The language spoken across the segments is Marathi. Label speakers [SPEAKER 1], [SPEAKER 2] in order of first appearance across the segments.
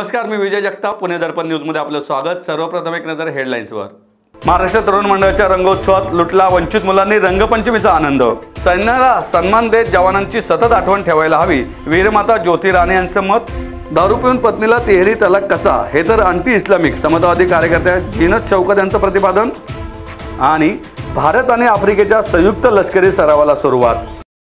[SPEAKER 1] नमस्कार, मी विजय जगताप. पुणे दर्पण न्यूजमध्ये आपलं स्वागत. सर्वप्रथम एक नजर हेडलाईन्सवर. महाराष्ट्र तरुण मंडळाच्या रंगोत्सवात लुटला वंचित मुलांनी रंगपंचमीचा आनंद. सैन्याला सन्मान देत जवानांची सतत आठवण ठेवायला हवी, वीरमाता ज्योती राणे यांचं मत. दारू पिऊन पत्नीला तिहेरी तलाक कसा, हे तर अँटी इस्लामिक समतावादी कार्यकर्त्या जीनत शौकत यांचं प्रतिपादन. आणि भारत आणि आफ्रिकेच्या संयुक्त लष्करी सरावाला सुरुवात.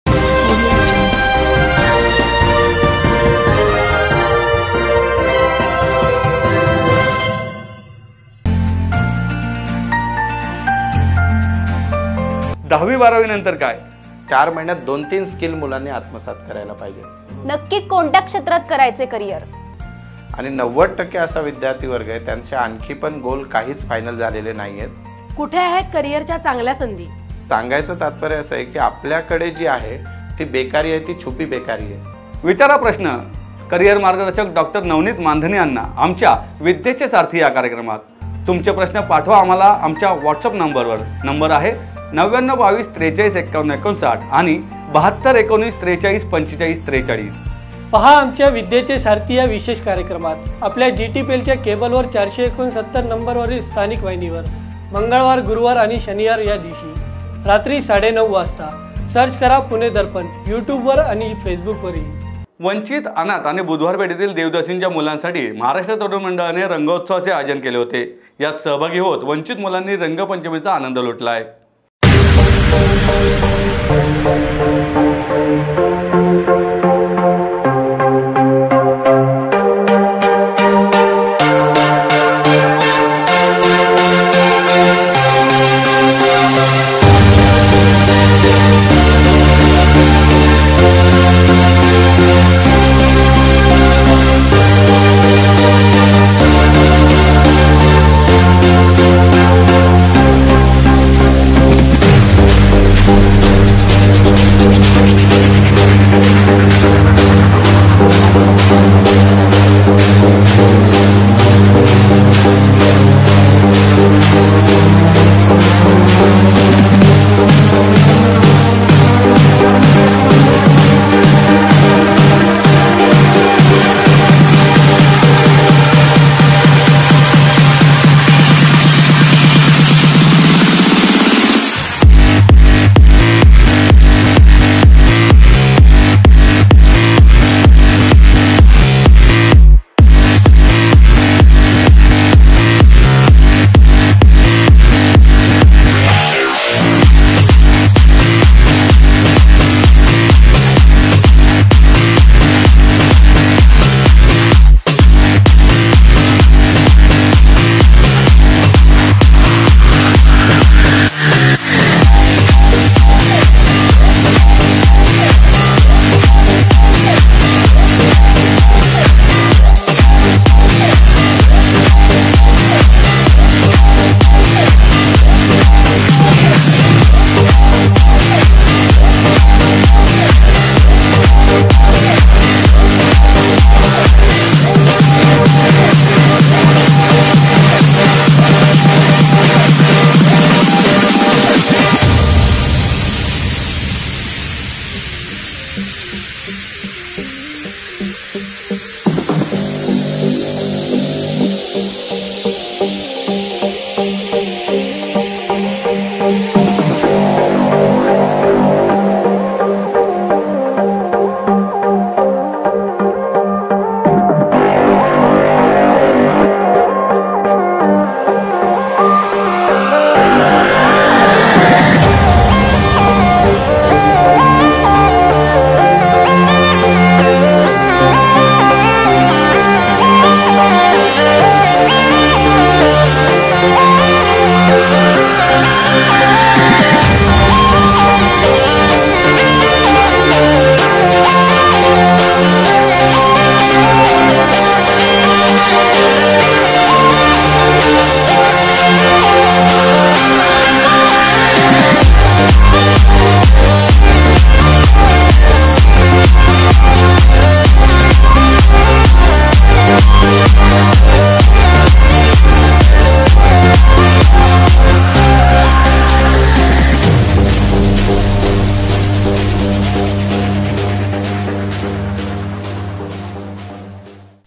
[SPEAKER 1] दहावी 12वी नंतर काय?
[SPEAKER 2] 4 महिन्यात 2-3 स्किल मुलांनी आत्मसात करायला पाहिजे.
[SPEAKER 3] नक्की कोणत्या क्षेत्रात करायचे करिअर?
[SPEAKER 2] आणि 90% असा विद्यार्थी वर्ग आहे त्यांचे आणखी पण गोल काहीच फायनल झालेले नाहीयेत.
[SPEAKER 4] कुठे आहेत करिअरच्या चांगल्या संधी?
[SPEAKER 2] सांगायचं तात्पर्य असं आहे की आपल्याकडे जी आहे ती बेकारी आहे, ती छुपी बेकारी आहे.
[SPEAKER 1] विचारा प्रश्न करिअर मार्गदर्शक डॉक्टर नवनीत मानधनी यांना आमच्या विद्येचे सारथी या कार्यक्रमात. तुमचे प्रश्न पाठवा आम्हाला आमच्या व्हॉट्सअप नंबरवर. नंबर आहे 9922 43 51 59 आणि 72 19 43 45 43.
[SPEAKER 5] पहा आमच्या विद्येचे सारथी या विशेष कार्यक्रमात आपल्या GTPLच्या केबलवर 469 नंबरवरील स्थानिक वाहिनीवर मंगळवार, गुरुवार आणि शनिवार या दिवशी रात्री 9:30 वाजता. सर्च करा पुणे दर्पण यूट्यूबवर आणि फेसबुकवरही.
[SPEAKER 1] वंचित, अनाथ आणि बुधवार पेठेतील देवदासींच्या मुलांसाठी महाराष्ट्र तरुण मंडळाने रंगोत्सवाचे आयोजन केले होते. यात सहभागी होत वंचित मुलांनी रंगपंचमीचा आनंद लुटला आहे.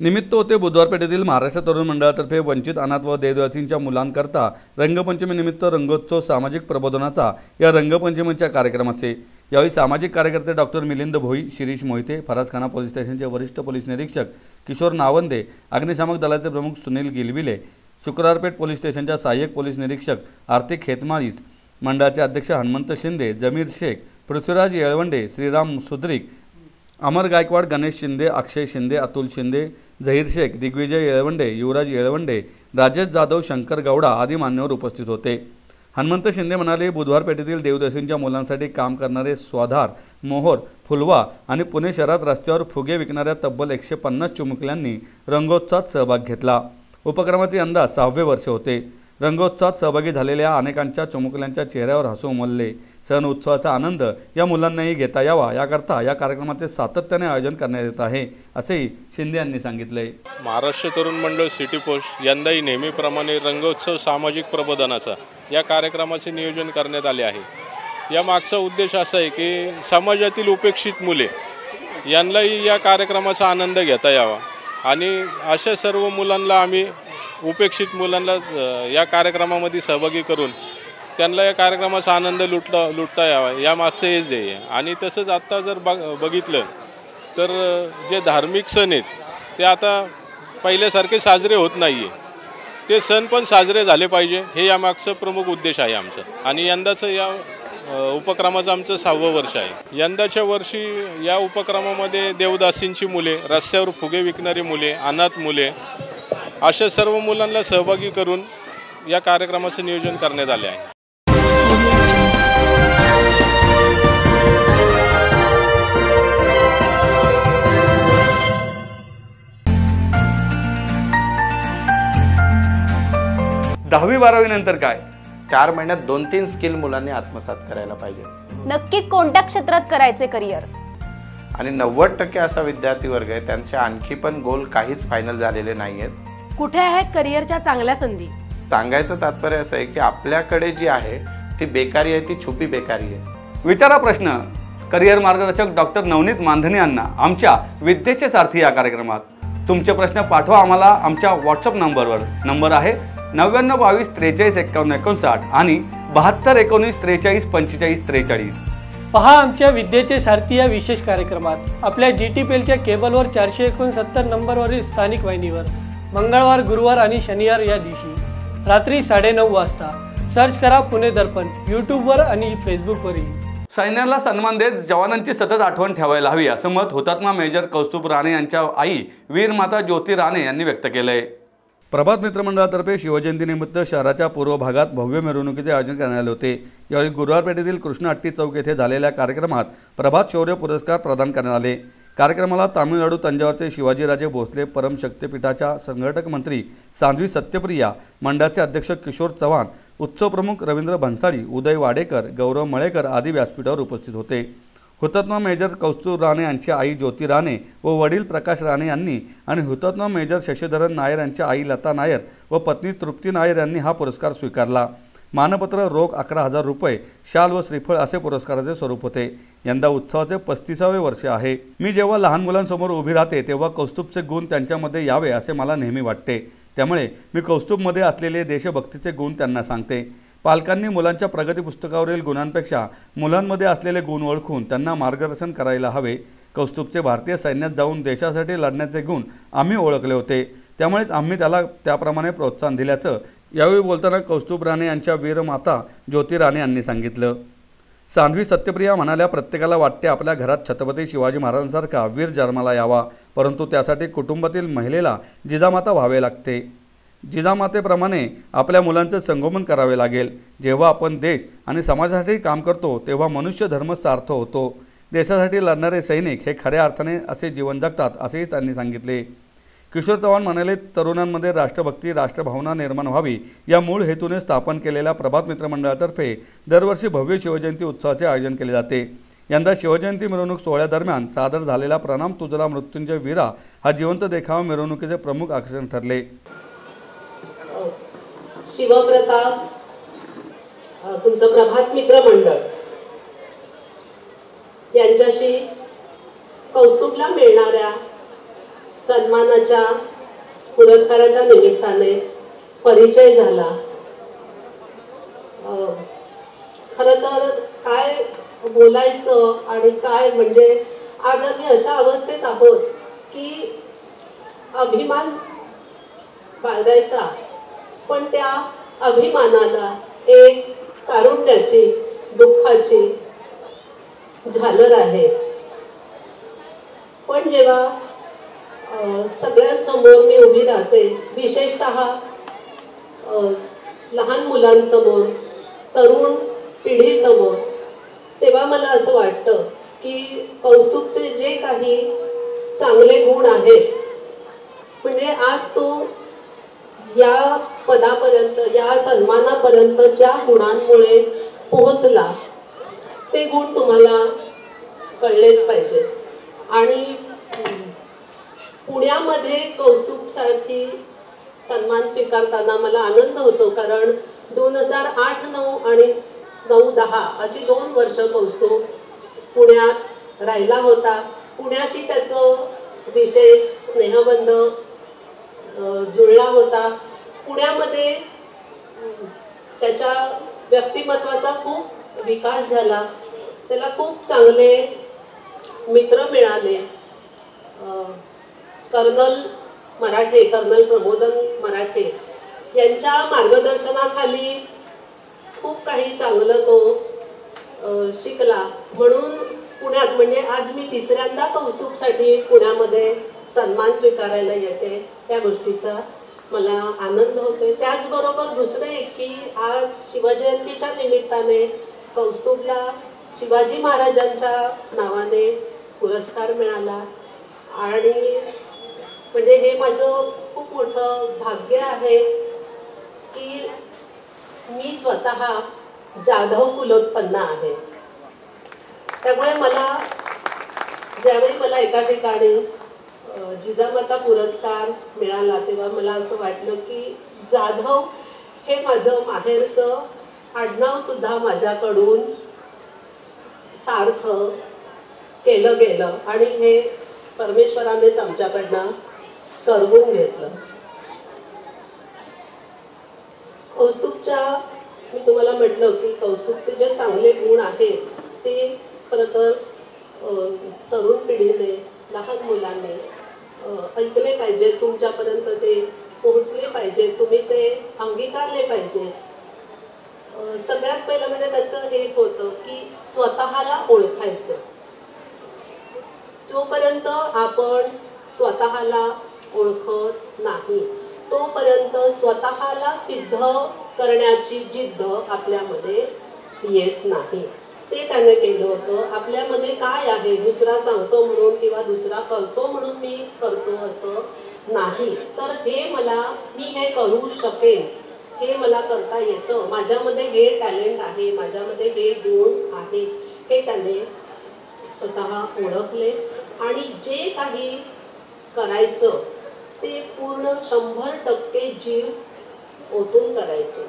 [SPEAKER 1] निमित्त होते बुधवार पेठेतील महाराष्ट्र तरुण मंडळातर्फे वंचित अनाथ व देवदासींच्या मुलांकरता रंगपंचमी निमित्त रंगोत्सव सामाजिक प्रबोधनाचा या रंगपंचमीच्या कार्यक्रमाचे यावेळी सामाजिक कार्यकर्ते डॉक्टर मिलिंद भोई, शिरीष मोहिते, फरासखाना पोलीस स्टेशनचे वरिष्ठ पोलीस निरीक्षक किशोर नावंदे, अग्निशामक दलाचे प्रमुख सुनील गिलबिले, शुक्रवारपेठ पोलीस स्टेशनच्या सहाय्यक पोलीस निरीक्षक आर्थिक खेतमाळीस, मंडळाचे अध्यक्ष हनुमंत शिंदे, जमीर शेख, पृथ्वीराज येळवंडे, श्रीराम सुद्रिक, अमर गायकवाड, गणेश शिंदे, अक्षय शिंदे, अतुल शिंदे, झहीर शेख, दिग्विजय येळवंडे, युवराज येळवंडे, राजेश जाधव, शंकर गौडा आदी मान्यवर उपस्थित होते। हनुमंत शिंदे म्हणाले, बुधवार पेठेतील देवदासींच्या मुलांसाठी काम करणारे स्वाधार, मोहोर, फुलवा आणि पुणे शहरात रस्त्यावर फुगे विकणाऱ्या तब्बल 150 चिमुकल्यांनी रंगोत्सवात सहभाग घेतला। उपक्रमाचे यंदा 6वे वर्ष होते। रंगोत्सवात सहभागी झालेल्या अनेकांच्या चिमुकल्यांच्या चेहऱ्यावर हसू उमलले। सण उत्सवाचा आनंद या मुलांनाही घेता यावा याकरता या कार्यक्रमाचे सातत्याने आयोजन करण्यात येत आहे, असेही शिंदे यांनी सांगितले।
[SPEAKER 6] महाराष्ट्र तरुण मंडळ सिटी पोस्ट यंदाही नेहमीप्रमाणे रंगोत्सव सामाजिक प्रबोधनाचा या कार्यक्रमाचे नियोजन करण्यात आले आहे। या मागचा उद्देश असा आहे की समाजातील उपेक्षित मुले यांनाही या कार्यक्रमाचा आनंद घेता यावा आणि अशा सर्व मुलांना आम्ही उपेक्षित मुलांना या कार्यक्रमामध्ये सहभागी करून त्यांना या कार्यक्रमाचा आनंद लुटता यावा या मागचं हेच ध्येय आहे। आणि तसंच आत्ता जर बघितलं तर जे धार्मिक सण आहेत ते आता पहिल्यासारखे साजरे होत नाही आहे, ते सण पण साजरे झाले पाहिजे हे या मागचं प्रमुख उद्देश आहे आमचं। आणि यंदाचं या उपक्रमाचं आमचं 6वं वर्ष आहे। यंदाच्या वर्षी या उपक्रमामध्ये देवदासींची मुले, रस्त्यावर फुगे विकणारी मुले, अनाथ मुले अशा सर्व मुलांना सहभागी करून या कार्यक्रमाचं नियोजन करण्यात आले आहे।
[SPEAKER 1] 10वी-12वी नंतर काय?
[SPEAKER 2] 4 महिन्यात 2-3 स्किल मुलांनी आत्मसात करायला पाहिजे।
[SPEAKER 3] नक्की कोणत्या क्षेत्रात करायचे करियर?
[SPEAKER 2] आणि 90% असा विद्यार्थी वर्ग आहे त्यांचे आणखी पण गोल काहीच फायनल झालेले नाही आहेत।
[SPEAKER 4] कुठे आहेत करिअरच्या चांगल्या संधी?
[SPEAKER 2] सांगायचं तात्पर्य असं आहे की आपल्याकडे जी आहे ती बेकारी आहे, ती छुपी बेकारी आहे।
[SPEAKER 1] विचारा प्रश्न करियर मार्गदर्शक डॉक्टर नवनीत मानधनी यांना आमच्या विद्येचे सारथी या कार्यक्रमात। तुमचे प्रश्न पाठवा आम्हाला आमच्या व्हॉट्सअप नंबरवर। नंबर आहे 9922 43 51 59 आणि 72 19 43 45 43।
[SPEAKER 5] पहा आमच्या विद्येचे सारथी या विशेष कार्यक्रमात आपल्या GTPLच्या केबलवर 469 नंबरवरील स्थानिक वाहिनीवर मंगळवार, गुरुवार आणि शनिवार या दिवशी रात्री 9:30 वाजता सर्च करा पुणे दर्पण यूट्यूबवर आणि फेसबुकवरही।
[SPEAKER 1] सैन्याला सन्मान देत जवानांची सतत आठवण ठेवायला हवी असं मत हुतात्मा मेजर कौस्तुभ राणे यांच्या आई वीर माता ज्योती राणे यांनी व्यक्त केलंय। प्रभात मित्र मंडळातर्फे शिवजयंतीनिमित्त शहराच्या पूर्व भागात भव्य मिरवणुकीचे आयोजन करण्यात आले होते। यावेळी गुरुवार पेठेतील कृष्ण हट्टी चौक येथे झालेल्या कार्यक्रमात प्रभात शौर्य पुरस्कार प्रदान करण्यात आले। कार्यक्रमाला तामिळनाडू तंजावरचे शिवाजीराजे भोसले परम शक्तीपीठाच्या संघटक मंत्री सांध्वी सत्यप्रिया, मंडळाचे अध्यक्ष किशोर चव्हाण, उत्सव प्रमुख रवींद्र भन्साळी, उदय वाडेकर, गौरव मळेकर आदी व्यासपीठावर उपस्थित होते। हुतात्मा मेजर कौस्तुभ राणे यांची आई ज्योती राणे व वडील प्रकाश राणे यांनी आणि हुतात्मा मेजर शशीधरन नायर यांच्या आई लता नायर व पत्नी तृप्ती नायर यांनी हा पुरस्कार स्वीकारला। मानपत्र, रोख 11,000 रुपये, शाल व श्रीफळ असे पुरस्काराचे स्वरूप होते। यंदा उत्सवाचे 35वे वर्ष आहे। मी जेव्हा लहान मुलांसमोर उभी राहते तेव्हा कौस्तुभचे गुण त्यांच्यामध्ये यावे असे मला नेहमी वाटते। त्यामुळे मी कौस्तुभमध्ये असलेले देशभक्तीचे गुण त्यांना सांगते। पालकांनी मुलांच्या प्रगती पुस्तकावरील गुणांपेक्षा मुलांमध्ये असलेले गुण ओळखून त्यांना मार्गदर्शन करायला हवे। कौस्तुभचे भारतीय सैन्यात जाऊन देशासाठी लढण्याचे गुण आम्ही ओळखले होते, त्यामुळेच आम्ही त्याला त्याप्रमाणे प्रोत्साहन दिल्याचं यावेळी बोलताना कौस्तुभ राणे यांच्या वीरमाता ज्योती राणे यांनी सांगितलं। सांध्वी सत्यप्रिया म्हणाल्या, प्रत्येकाला वाटते आपल्या घरात छत्रपती शिवाजी महाराजांसारखा वीर जन्माला यावा, परंतु त्यासाठी कुटुंबातील महिलेला जिजामाता व्हावे लागते। जिजामातेप्रमाणे आपल्या मुलांचे संगोपन करावे लागेल। जेव्हा आपण देश आणि समाजासाठी काम करतो तेव्हा मनुष्य धर्म सार्थ होतो। देशासाठी लढणारे सैनिक हे खऱ्या अर्थाने असे जीवन जगतात असेही त्यांनी सांगितले। किशोर चव्हाण म्हणाले, तरुणांमध्ये राष्ट्रभक्ती, राष्ट्रभावना निर्माण व्हावी या मूळ हेतूने स्थापन केलेल्या प्रभात मित्र मंडळातर्फे दरवर्षी भव्य शिवजयंती उत्सवाचे आयोजन केले जाते। यंदा शिवजयंती मिरवणूक सोहळ्यादरम्यान सादर झालेला प्रणाम तुझला मृत्युंजय वीरा हा जिवंत देखावा मिरवणुकीचे प्रमुख आकर्षण ठरले।
[SPEAKER 7] शिवप्रताप तुमचं प्रभात मित्र मंडळ यांच्याशी कौस्तुभला मिळणाऱ्या सन्मानाच्या पुरस्काराच्या निमित्ताने परिचय झाला. खरं तर काय बोलायचं आणि काय म्हणजे आज आम्ही अशा अवस्थेत आहोत की अभिमान बाळगायचा, पण त्या अभिमानाला एक कारुण्याची दुःखाची झालर आहे. पण जेव्हा सगळ्यांसमोर मी उभी राहते, विशेषतः लहान मुलांसमोर, तरुण पिढीसमोर, तेव्हा मला असं वाटतं की कौस्तुभचे जे काही चांगले गुण आहेत, म्हणजे आज तो या पदापर्यंत, या सन्मानापर्यंत ज्या गुणांमुळे पोहोचला, ते गुण तुम्हाला कळलेच पाहिजे. आणि पुण्यामध्ये कौस्तुभसाठी सन्मान स्वीकारताना मला आनंद होतो, कारण 2008-9 आणि 9-10 अशी 2 वर्ष कौस्तुभ पुण्यात राहिला होता. पुण्याशी त्याचं विशेष स्नेहबंध जुळला होता. पुण्यामध्ये त्याच्या व्यक्तिमत्वाचा खूप विकास झाला. त्याला खूप चांगले मित्र मिळाले. कर्नल प्रबोधन मराठे यांच्या मार्गदर्शनाखाली खूप काही चांगलं तो शिकला. म्हणून पुण्यात, म्हणजे आज मी तिसऱ्यांदा कौस्तुभसाठी पुण्यामध्ये सन्मान स्वीकारायला येते, त्या गोष्टीचा मला आनंद होतोय. त्याचबरोबर दुसरं एक की आज शिवजयंतीच्या निमित्ताने कौस्तुभला शिवाजी महाराजांच्या नावाने पुरस्कार मिळाला. आणि म्हणजे हे माझं खूप मोठं भाग्य आहे की मी स्वतः जाधव कुलोत्पन्न आहे. त्यामुळे ज्यावेळी मला एका ठिकाणी जिजामाता पुरस्कार मिळाला, तेव्हा मला असं वाटलं की जाधव हे माझं माहेरचं आडनाव सुद्धा माझ्याकडून सार्थ केलं गेलं आणि हे परमेश्वरानेच आमच्याकडनं करवून घेतलं. कौस्तुभच्या, मी तुम्हाला म्हटलं की कौस्तुभचे जे चांगले गुण आहेत ते खरं तर तरुण पिढीने, लहान मुलांनी ऐकले पाहिजे, तुमच्यापर्यंत ते पोहोचले पाहिजे, तुम्ही ते अंगीकारले पाहिजे. सगळ्यात पहिलं म्हणजे त्याचं हे होतं की स्वतःला ओळखायचं. जोपर्यंत आपण स्वतःला ओळखत नाही तोपर्यंत स्वतःला सिद्ध करण्याची जिद्द आपल्यामध्ये येत नाही. ते त्याने केलं होतं. आपल्यामध्ये काय आहे, दुसरा सांगतो म्हणून किंवा दुसरा करतो म्हणून मी करतो असं नाही, तर मी हे करू शकेन, हे मला करता येतं, माझ्यामध्ये हे टॅलेंट आहे, माझ्यामध्ये हे गुण आहे, हे त्याने स्वतः ओळखले. आणि जे काही करायचं ते पूर्ण 100% जीव ओतून करायचं,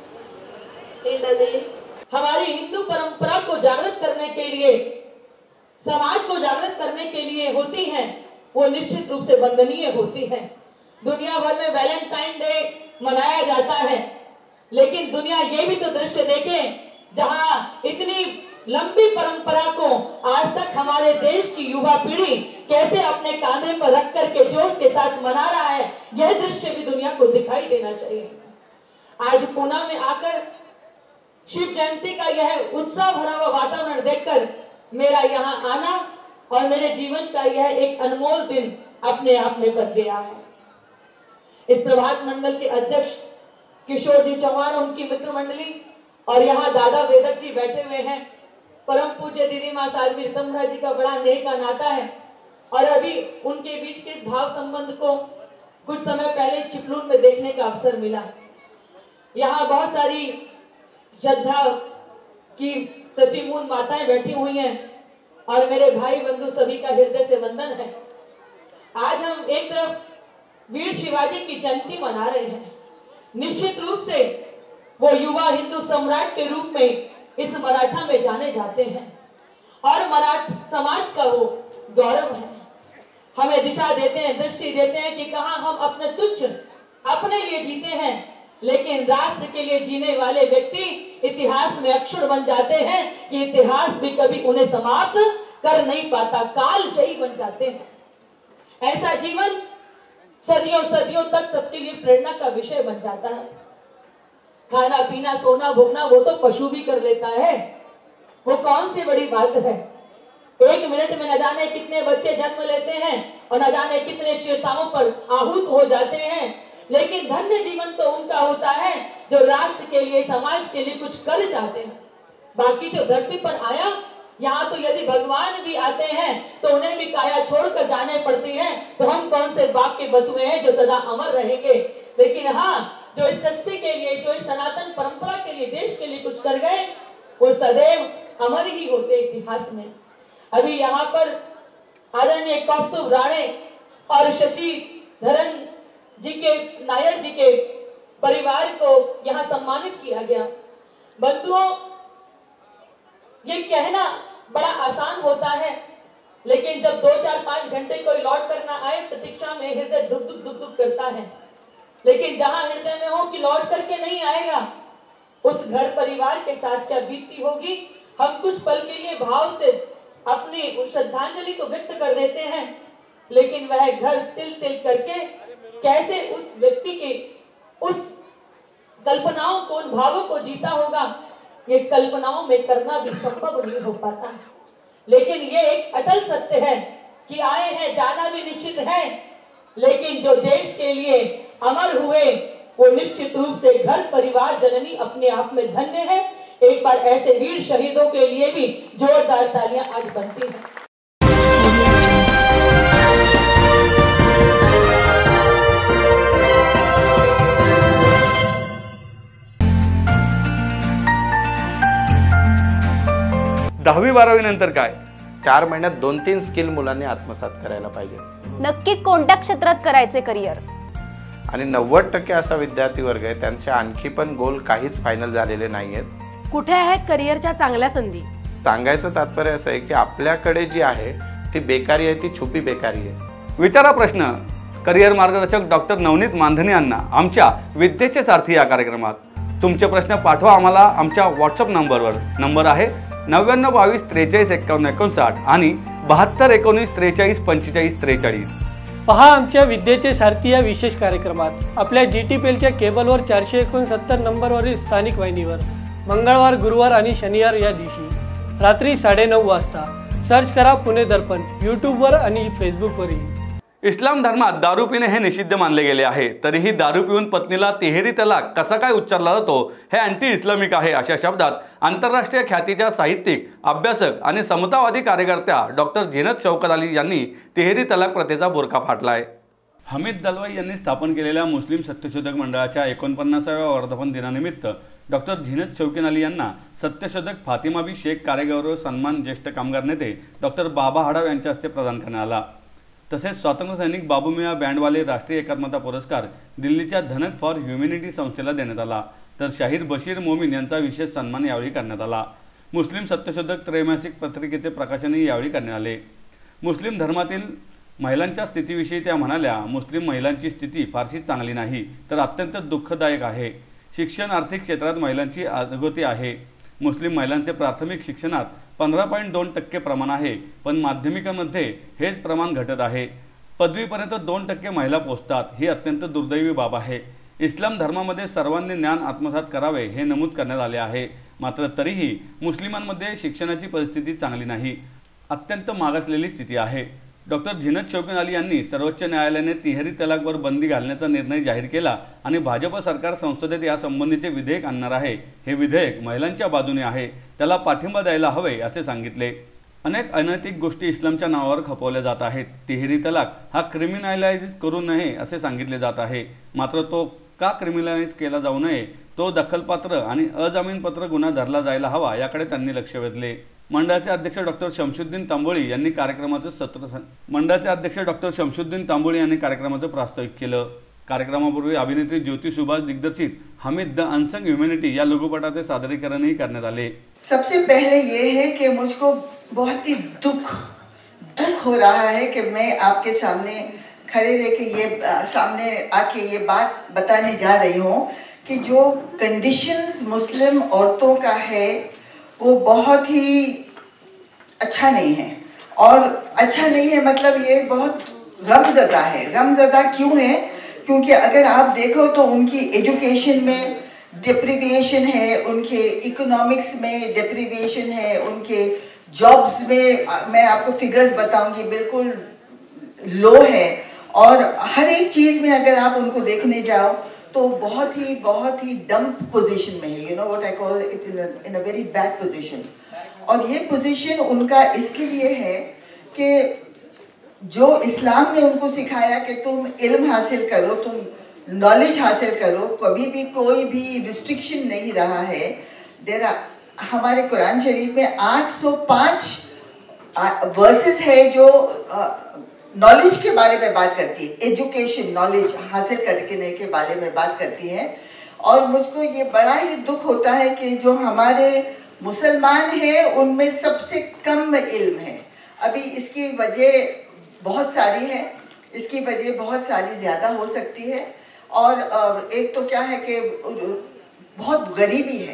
[SPEAKER 7] हे त्याने.
[SPEAKER 8] हमारी हिंदू परंपरा को जागृत करने के लिए, समाज को जागृत करने के लिए होती हैं, वो निश्चित रूप से वंदनीय होती हैं. दुनिया भर में वैलेंटाइन डे मनाया जाता है, लेकिन दुनिया ये भी तो दृश्य देखे जहां इतनी लंबी परंपरा को आज तक हमारे देश की युवा पीढ़ी कैसे अपने कांधे पर रख करके जोश के साथ मना रहा है, यह दृश्य भी दुनिया को दिखाई देना चाहिए. आज पूना में आकर शिव जयंती का यह उत्साह भरा हुआ वातावरण देखकर मेरा यहाँ आना और मेरे जीवन का यह एक अनमोल दिन अपने आप में बन गया है. इस प्रभात मंडल के अध्यक्ष किशोर जी चौहान, उनकी मित्र मंडली और यहाँ दादा वेदक जी बैठे हुए हैं. परम पूज्य दीदी माँ साध्वी रितंभरा जी का बड़ा नेह का नाता है और अभी उनके बीच के इस भाव संबंध को कुछ समय पहले चिपलून में देखने का अवसर मिला. यहाँ बहुत सारी श्रद्धा की प्रतिमूल माताएं बैठी हुई हैं और मेरे भाई बंधु सभी का हृदय से वंदन है. आज हम एक तरफ वीर शिवाजी की जयंती मना रहे हैं. निश्चित रूप से वो युवा हिंदू सम्राट के रूप में इस मराठा में जाने जाते हैं और मराठ समाज का वो गौरव है. हमें दिशा देते हैं, दृष्टि देते हैं कि कहाँ हम अपने तुच्छ अपने लिए जीते हैं, लेकिन राष्ट्र के लिए जीने वाले व्यक्ति इतिहास में अक्षर बन जाते हैं कि इतिहास भी कभी उन्हें समाप्त कर नहीं पाता, कालजयी बन जाते हैं। ऐसा जीवन सदियों सदियों तक सबके लिए प्रेरणा का विषय बन जाता है। खाना पीना सोना भोगना वो तो पशु भी कर लेता है, वो कौन सी बड़ी बात है। 1 मिनट में न जाने कितने बच्चे जन्म लेते हैं और न जाने कितने चिताओं पर आहूत हो जाते हैं, लेकिन धन्य जीवन तो उनका होता है जो राष्ट्र के लिए समाज के लिए कुछ कर जाते हैं। बाकी जो धरती पर आया, यहाँ तो यदि भगवान भी आते हैं तो उन्हें भी काया छोड़कर जाने पड़ती है, तो हम कौन से बाप के बतुए हैं जो सदा अमर रहेंगे। लेकिन हाँ, जो इस सृष्टि के लिए, जो इस सनातन परंपरा के लिए, देश के लिए कुछ कर गए, वो सदैव अमर ही होते इतिहास में। अभी यहाँ पर आदरणीय कौस्तुभ राणे और शशि धरन जी के नायर जी के परिवार को यहाँ सम्मानित किया गया। बंधुओं, ये कहना बड़ा आसान होता है, लेकिन जब 2, 4, 5 घंटे कोई लौट करना आए, प्रतीक्षा में हृदय दुख दुख दुख दुख करता है। लेकिन जहां हृदय में हो कि लौट करके नहीं आएगा, उस घर परिवार के साथ क्या बीतती होगी। हम कुछ पल के लिए भाव से अपनी श्रद्धांजलि तो व्यक्त कर देते हैं, लेकिन वह घर तिल तिल करके कैसे उस व्यक्ति के उस कल्पनाओं को, उन भावों को जीता होगा, ये कल्पनाओं में करना भी संभव नहीं हो पाता। लेकिन ये एक अटल सत्य है कि आए हैं, जाना भी निश्चित है, लेकिन जो देश के लिए अमर हुए वो निश्चित रूप से घर परिवार जननी अपने आप में धन्य है। एक बार ऐसे वीर शहीदों के लिए भी जोरदार तालियां आज बनती हैं।
[SPEAKER 1] दहावी 12वी नंतर काय?
[SPEAKER 2] 4 महिन्यात 2-3 स्किल मुलांनी आत्मसात करायला पाहिजे
[SPEAKER 3] नक्की कोणत्या क्षेत्रात करायचे करिअर?
[SPEAKER 2] आणि 90% असा विद्यार्थी वर्ग आहे त्यांचे आणखी पण गोल काहीच फायनल झालेले नाही आहेत।
[SPEAKER 4] कुठे आहेत करिअरच्या चांगल्या संधी?
[SPEAKER 2] सांगायचं तात्पर्य असं आहे की आपल्याकडे जी आहे ती बेकारी आहे, ती छुपी बेकारी आहे।
[SPEAKER 1] विचारा प्रश्न करिअर मार्गदर्शक डॉक्टर नवनीत मानधने यांना आमच्या विद्येचे सारथी या कार्यक्रमात। तुमचे प्रश्न पाठवा आम्हाला आमच्या व्हॉट्सअप नंबरवर। नंबर आहे 9922 43 51 59 आणि 72 19 43 45 43।
[SPEAKER 5] पहा आमच्या विद्येचे सारथी या विशेष कार्यक्रमात आपल्या GTPLच्या केबलवर 469 नंबरवरील स्थानिक वाहिनीवर मंगळवार, गुरुवार आणि शनिवार या दिवशी रात्री 9:30 वाजता। सर्च करा पुणे दर्पण यूट्यूबवर आणि फेसबुकवरही।
[SPEAKER 1] इस्लाम धर्मात दारू पिणे हे निषिद्ध मानले गेले आहे, तरीही दारू पिऊन पत्नीला तिहेरी तलाक कसा काय उच्चारला जातो हे अँटी इस्लामिक आहे, अशा शब्दात आंतरराष्ट्रीय ख्यातीच्या साहित्यिक, अभ्यासक आणि समतावादी कार्यकर्त्या डॉक्टर झीनत शौकत अली यांनी तिहेरी तलाक प्रथेचा बुरखा फाडलाय। हमीद दलवाई यांनी स्थापन केलेल्या मुस्लिम सत्यशोधक मंडळाच्या 49व्या वर्धापन दिनानिमित्त डॉक्टर झीनत शौकत अली यांना सत्यशोधक फातिमा बी शेख कारेगौरव सन्मान ज्येष्ठ कामगार नेते डॉक्टर बाबा हडाव यांच्या हस्ते प्रदान करण्यात आला। तसेच स्वातंत्र्य सैनिक बाबू मियाँ बँडवाले राष्ट्रीय एकात्मता पुरस्कार दिल्लीच्या धनक फॉर ह्युमॅनिटी संस्थेला देण्यात आला, तर शाहीर बशीर मोमीन यांचा विशेष सन्मान यावेळी करण्यात आला। मुस्लिम सत्यशोधक त्रैमासिक पत्रिकेचे प्रकाशनही यावेळी करण्यात आले। मुस्लिम धर्मातील महिलांच्या स्थितीविषयी त्या म्हणाल्या, मुस्लिम महिलांची स्थिती फारशी चांगली नाही, तर अत्यंत दुःखदायक आहे। शिक्षण, आर्थिक क्षेत्रात महिलांची अधोगती आहे। मुस्लिम महिलांचे प्राथमिक शिक्षणात 15.2% प्रमाण आहे, पण माध्यमिकांमध्ये हेच प्रमाण घटत आहे। पदवीपर्यंत 2% महिला पोहोचतात, ही अत्यंत दुर्दैवी बाब आहे। इस्लाम धर्मामध्ये सर्वांनी ज्ञान आत्मसात करावे हे नमूद करण्यात आले आहे, मात्र तरीही मुस्लिमांमध्ये शिक्षणाची परिस्थिती चांगली नाही, अत्यंत मागासलेली स्थिती आहे। डॉक्टर झीनत शौकत अली यांनी सर्वोच्च न्यायालयाने तिहेरी तलाकवर बंदी घालण्याचा निर्णय जाहीर केला आणि भाजप सरकार संसदेत यासंबंधीचे विधेयक आणणार आहे। हे विधेयक महिलांच्या बाजूने आहे, त्याला पाठिंबा द्यायला हवे असे सांगितले। अनेक अनैतिक गोष्टी इस्लामच्या नावावर खपवल्या जात आहेत। तिहेरी तलाक हा क्रिमिनलाइज करू नये असे सांगितले जात आहे, मात्र तो का क्रिमिनलाइज केला जाऊ नये, तो दखलपात्र आणि अजामीनपात्र गुन्हा धरला जायला हवा याकडे त्यांनी लक्ष वेधले। मंडळाचे अध्यक्ष डॉक्टर शमशुद्दीन तांबोळी यांनी कार्यक्रमाचं प्रास्ताविक केलं। कार्यक्रमापूर्वी अभिनेत्री ज्योति सुभाष दिग्दर्शित हमीद द अनसंग ह्यूमैनिटी या लघुपटाचे सादरीकरणही करण्यात आले।
[SPEAKER 9] सबसे पहले ये है कि मुझको बहुत ही दुख दुख हो रहा है कि मैं आपके सामने खड़े रह के सामने आके ये बात बताने जा रही हूँ कि जो कंडीशंस मुस्लिम औरतों का है वो बहुत ही अच्छा नहीं है। और अच्छा नहीं है मतलब ये बहुत गमज़दा है। गमज़दा क्यों है? क्योंकि अगर आप देखो तो उनकी एजुकेशन में डिप्रीविएशन है, उनके इकोनॉमिक्स में डिप्रीविएशन है, उनके जॉब्स में मैं आपको फिगर्स बताऊंगी बिल्कुल लो है। और हर एक चीज़ में अगर आप उनको देखने जाओ तो बहुत ही डम्प पोजीशन में है। You know what I call it in a very bad position. और ये पोजीशन उनका इसके लिए है कि जो इस्लाम ने उनको सिखाया कि तुम इल्म हासिल करो, तुम नॉलेज हासिल करो, कभी भी कोई भी रिस्ट्रिक्शन नहीं रहा है। हमारे कुरान शरीफ में 805 वर्सेस है जो नॉलेज के बारे में बात करती है, एजुकेशन नॉलेज हासिल करने के बारे में बात करती है। और मुझको ये बड़ा ही दुख होता है कि जो हमारे मुसलमान हैं उनमें सबसे कम इल्म है। अभी इसकी वजह बहुत सारी है, इसकी वजह बहुत सारी ज़्यादा हो सकती है। और एक तो क्या है कि बहुत गरीबी है,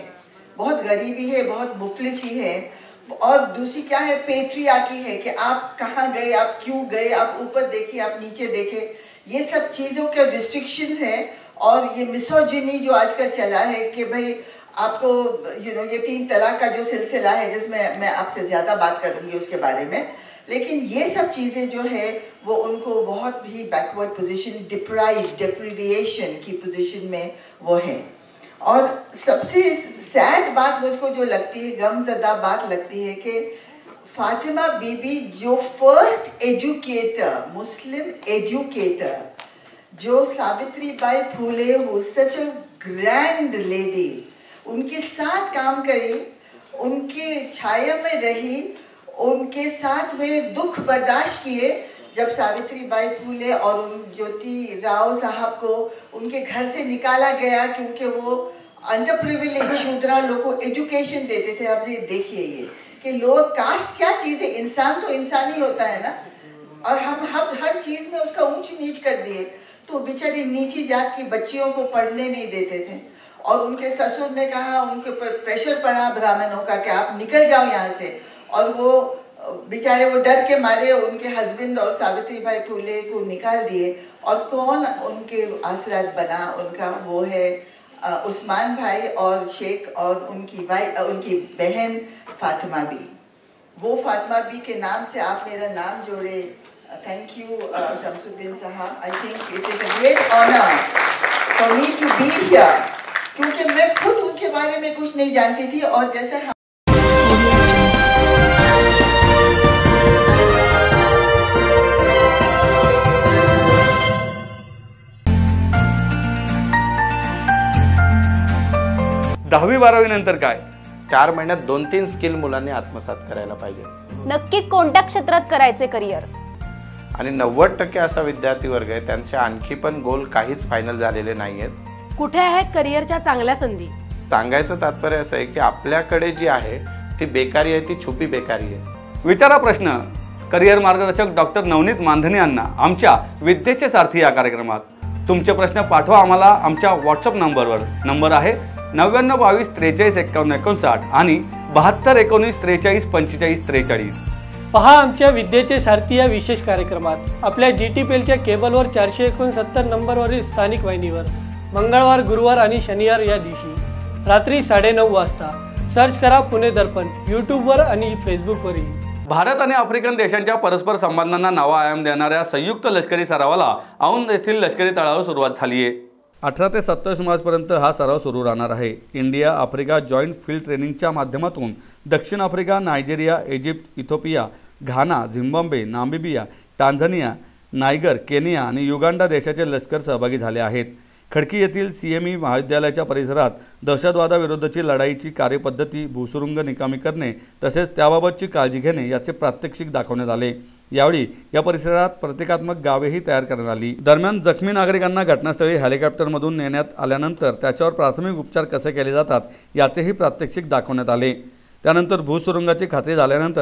[SPEAKER 9] बहुत मुफलिसी है। और दूसरी क्या है, पेट्रियार्की है कि आप कहाँ गए, आप क्यों गए, आप ऊपर देखिए, आप नीचे देखें। ये सब चीज़ों के रिस्ट्रिक्शन है। और ये मिसोजिनी जो आजकल चला है कि भाई आपको ये 3 तलाक का जो सिलसिला है जिसमें मैं आपसे ज़्यादा बात करूँगी उसके बारे में। लेकिन ये सब चीज़ें जो है वो उनको बहुत ही बैकवर्ड पोजीशन, डिप्रीविएशन की पोजीशन में वो है। और सबसे सैड बात मुझको जो लगती है, गमज़दा बात लगती है कि फातिमा बीबी जो फर्स्ट एजुकेटर, मुस्लिम एजुकेटर, जो सावित्री बाई फुले हु सच अ ग्रैंड लेडी, उनके साथ काम करी, उनके छाया में रही, उनके साथ वे दुख बर्दाश्त किए। जब सावित्री बाई फुले और ज्योति राव साहब को उनके घर से निकाला गया क्योंकि वो अंडर प्रिविलेज शूद्रा लोग को एजुकेशन देते थे। अब ये देखिए ये कि लोअर कास्ट क्या चीज़ है, इंसान तो इंसान ही होता है ना। और हम हर चीज़ में उसका ऊंच नीच कर दिए। तो बेचारी नीची जात की बच्चियों को पढ़ने नहीं देते थे। और उनके ससुर ने कहा, उनके ऊपर प्रेशर पड़ा ब्राह्मणों का कि आप निकल जाओ यहाँ से। और वो बेचारे वो डर के मारे उनके हस्बैंड और सावित्री बाई फुले को निकाल दिए। और कौन उनके आसरात बना, उनका वो है उस्मान भाई और शेख और उनकी बहन फातिमा बी। वो फातिमा बी के नाम से आप मेरा नाम जोड़े। थैंक यू शमसुद्दीन साहब। I think it is a great honour for me to be here, क्योंकि मैं खुद उनके बारे में कुछ नहीं जानती थी। और जैसे
[SPEAKER 1] दहावी 12वी नंतर काय?
[SPEAKER 2] 4 महिन्यात 2-3 स्किल मुलांनी आत्मसात करायला पाहिजे।
[SPEAKER 3] नक्की कोणत्या क्षेत्रात करायचे करिअर?
[SPEAKER 2] आणि 90% असा विद्यार्थी वर्ग आहे त्यांचे आणखी पण गोल काहीच फायनल झालेले नाही आहेत।
[SPEAKER 4] कुठे आहेत करिअरच्या चांगल्या संधी?
[SPEAKER 2] सांगायचं तात्पर्य असं आहे की आपल्याकडे जी आहे ती बेकारी आहे, ती छुपी बेकारी आहे।
[SPEAKER 1] विचारा प्रश्न करिअर मार्गदर्शक डॉक्टर नवनीत मानधने यांना आमच्या विद्येचे सारथी या कार्यक्रमात। तुमचे प्रश्न पाठवा आम्हाला आमच्या व्हॉट्सअप नंबरवर। नंबर आहे 9922 43 51 59 आणि 72 19 43 45 43।
[SPEAKER 5] पहा आमच्या विद्येचे सारथी या विशेष कार्यक्रमात आपल्या GTPLच्या केबलवर 469 नंबरवरील स्थानिक वाहिनीवर मंगळवार, गुरुवार आणि शनिवार या दिवशी रात्री 9:30 वाजता सर्च करा पुणे दर्पण यूट्यूबवर आणि फेसबुकवरही।
[SPEAKER 1] भारत आणि आफ्रिकन देशांच्या परस्पर संबंधांना नवा आयाम देणाऱ्या संयुक्त लष्करी सरावाला औंध येथील लष्करी तळावर सुरुवात झाली आहे। 18 ते 27 मार्चपर्यंत हा सराव सुरू राहणार आहे। इंडिया आफ्रिका जॉईंट फील्ड ट्रेनिंगच्या माध्यमातून दक्षिण Africa, Nigeria, Egypt, Ethiopia, Ghana, Zimbabwe, Namibia, Tanzania, Niger, Kenya आणि युगांडा देशाचे लष्कर सहभागी झाले आहेत। खडकी येथील CME महाविद्यालयाच्या परिसरात दहशतवादाविरोधाची लढाईची कार्यपद्धती, भूसुरुंग निकामी करणे तसेच त्याबाबतची काळजी घेणे याचे प्रात्यक्षिक दाखवण्यात आले। यावेळी या परिसरात प्रतिकात्मक गावेही तयार करण्यात आली। दरम्यान जखमी नागरिकांना घटनास्थळी हेलिकॉप्टरमधून नेण्यात आल्यानंतर त्याच्यावर प्राथमिक उपचार कसे केले जातात याचेही प्रात्यक्षिक दाखवण्यात आले। त्यानंतर भूसुरुंगाची खात्री झाल्यानंतर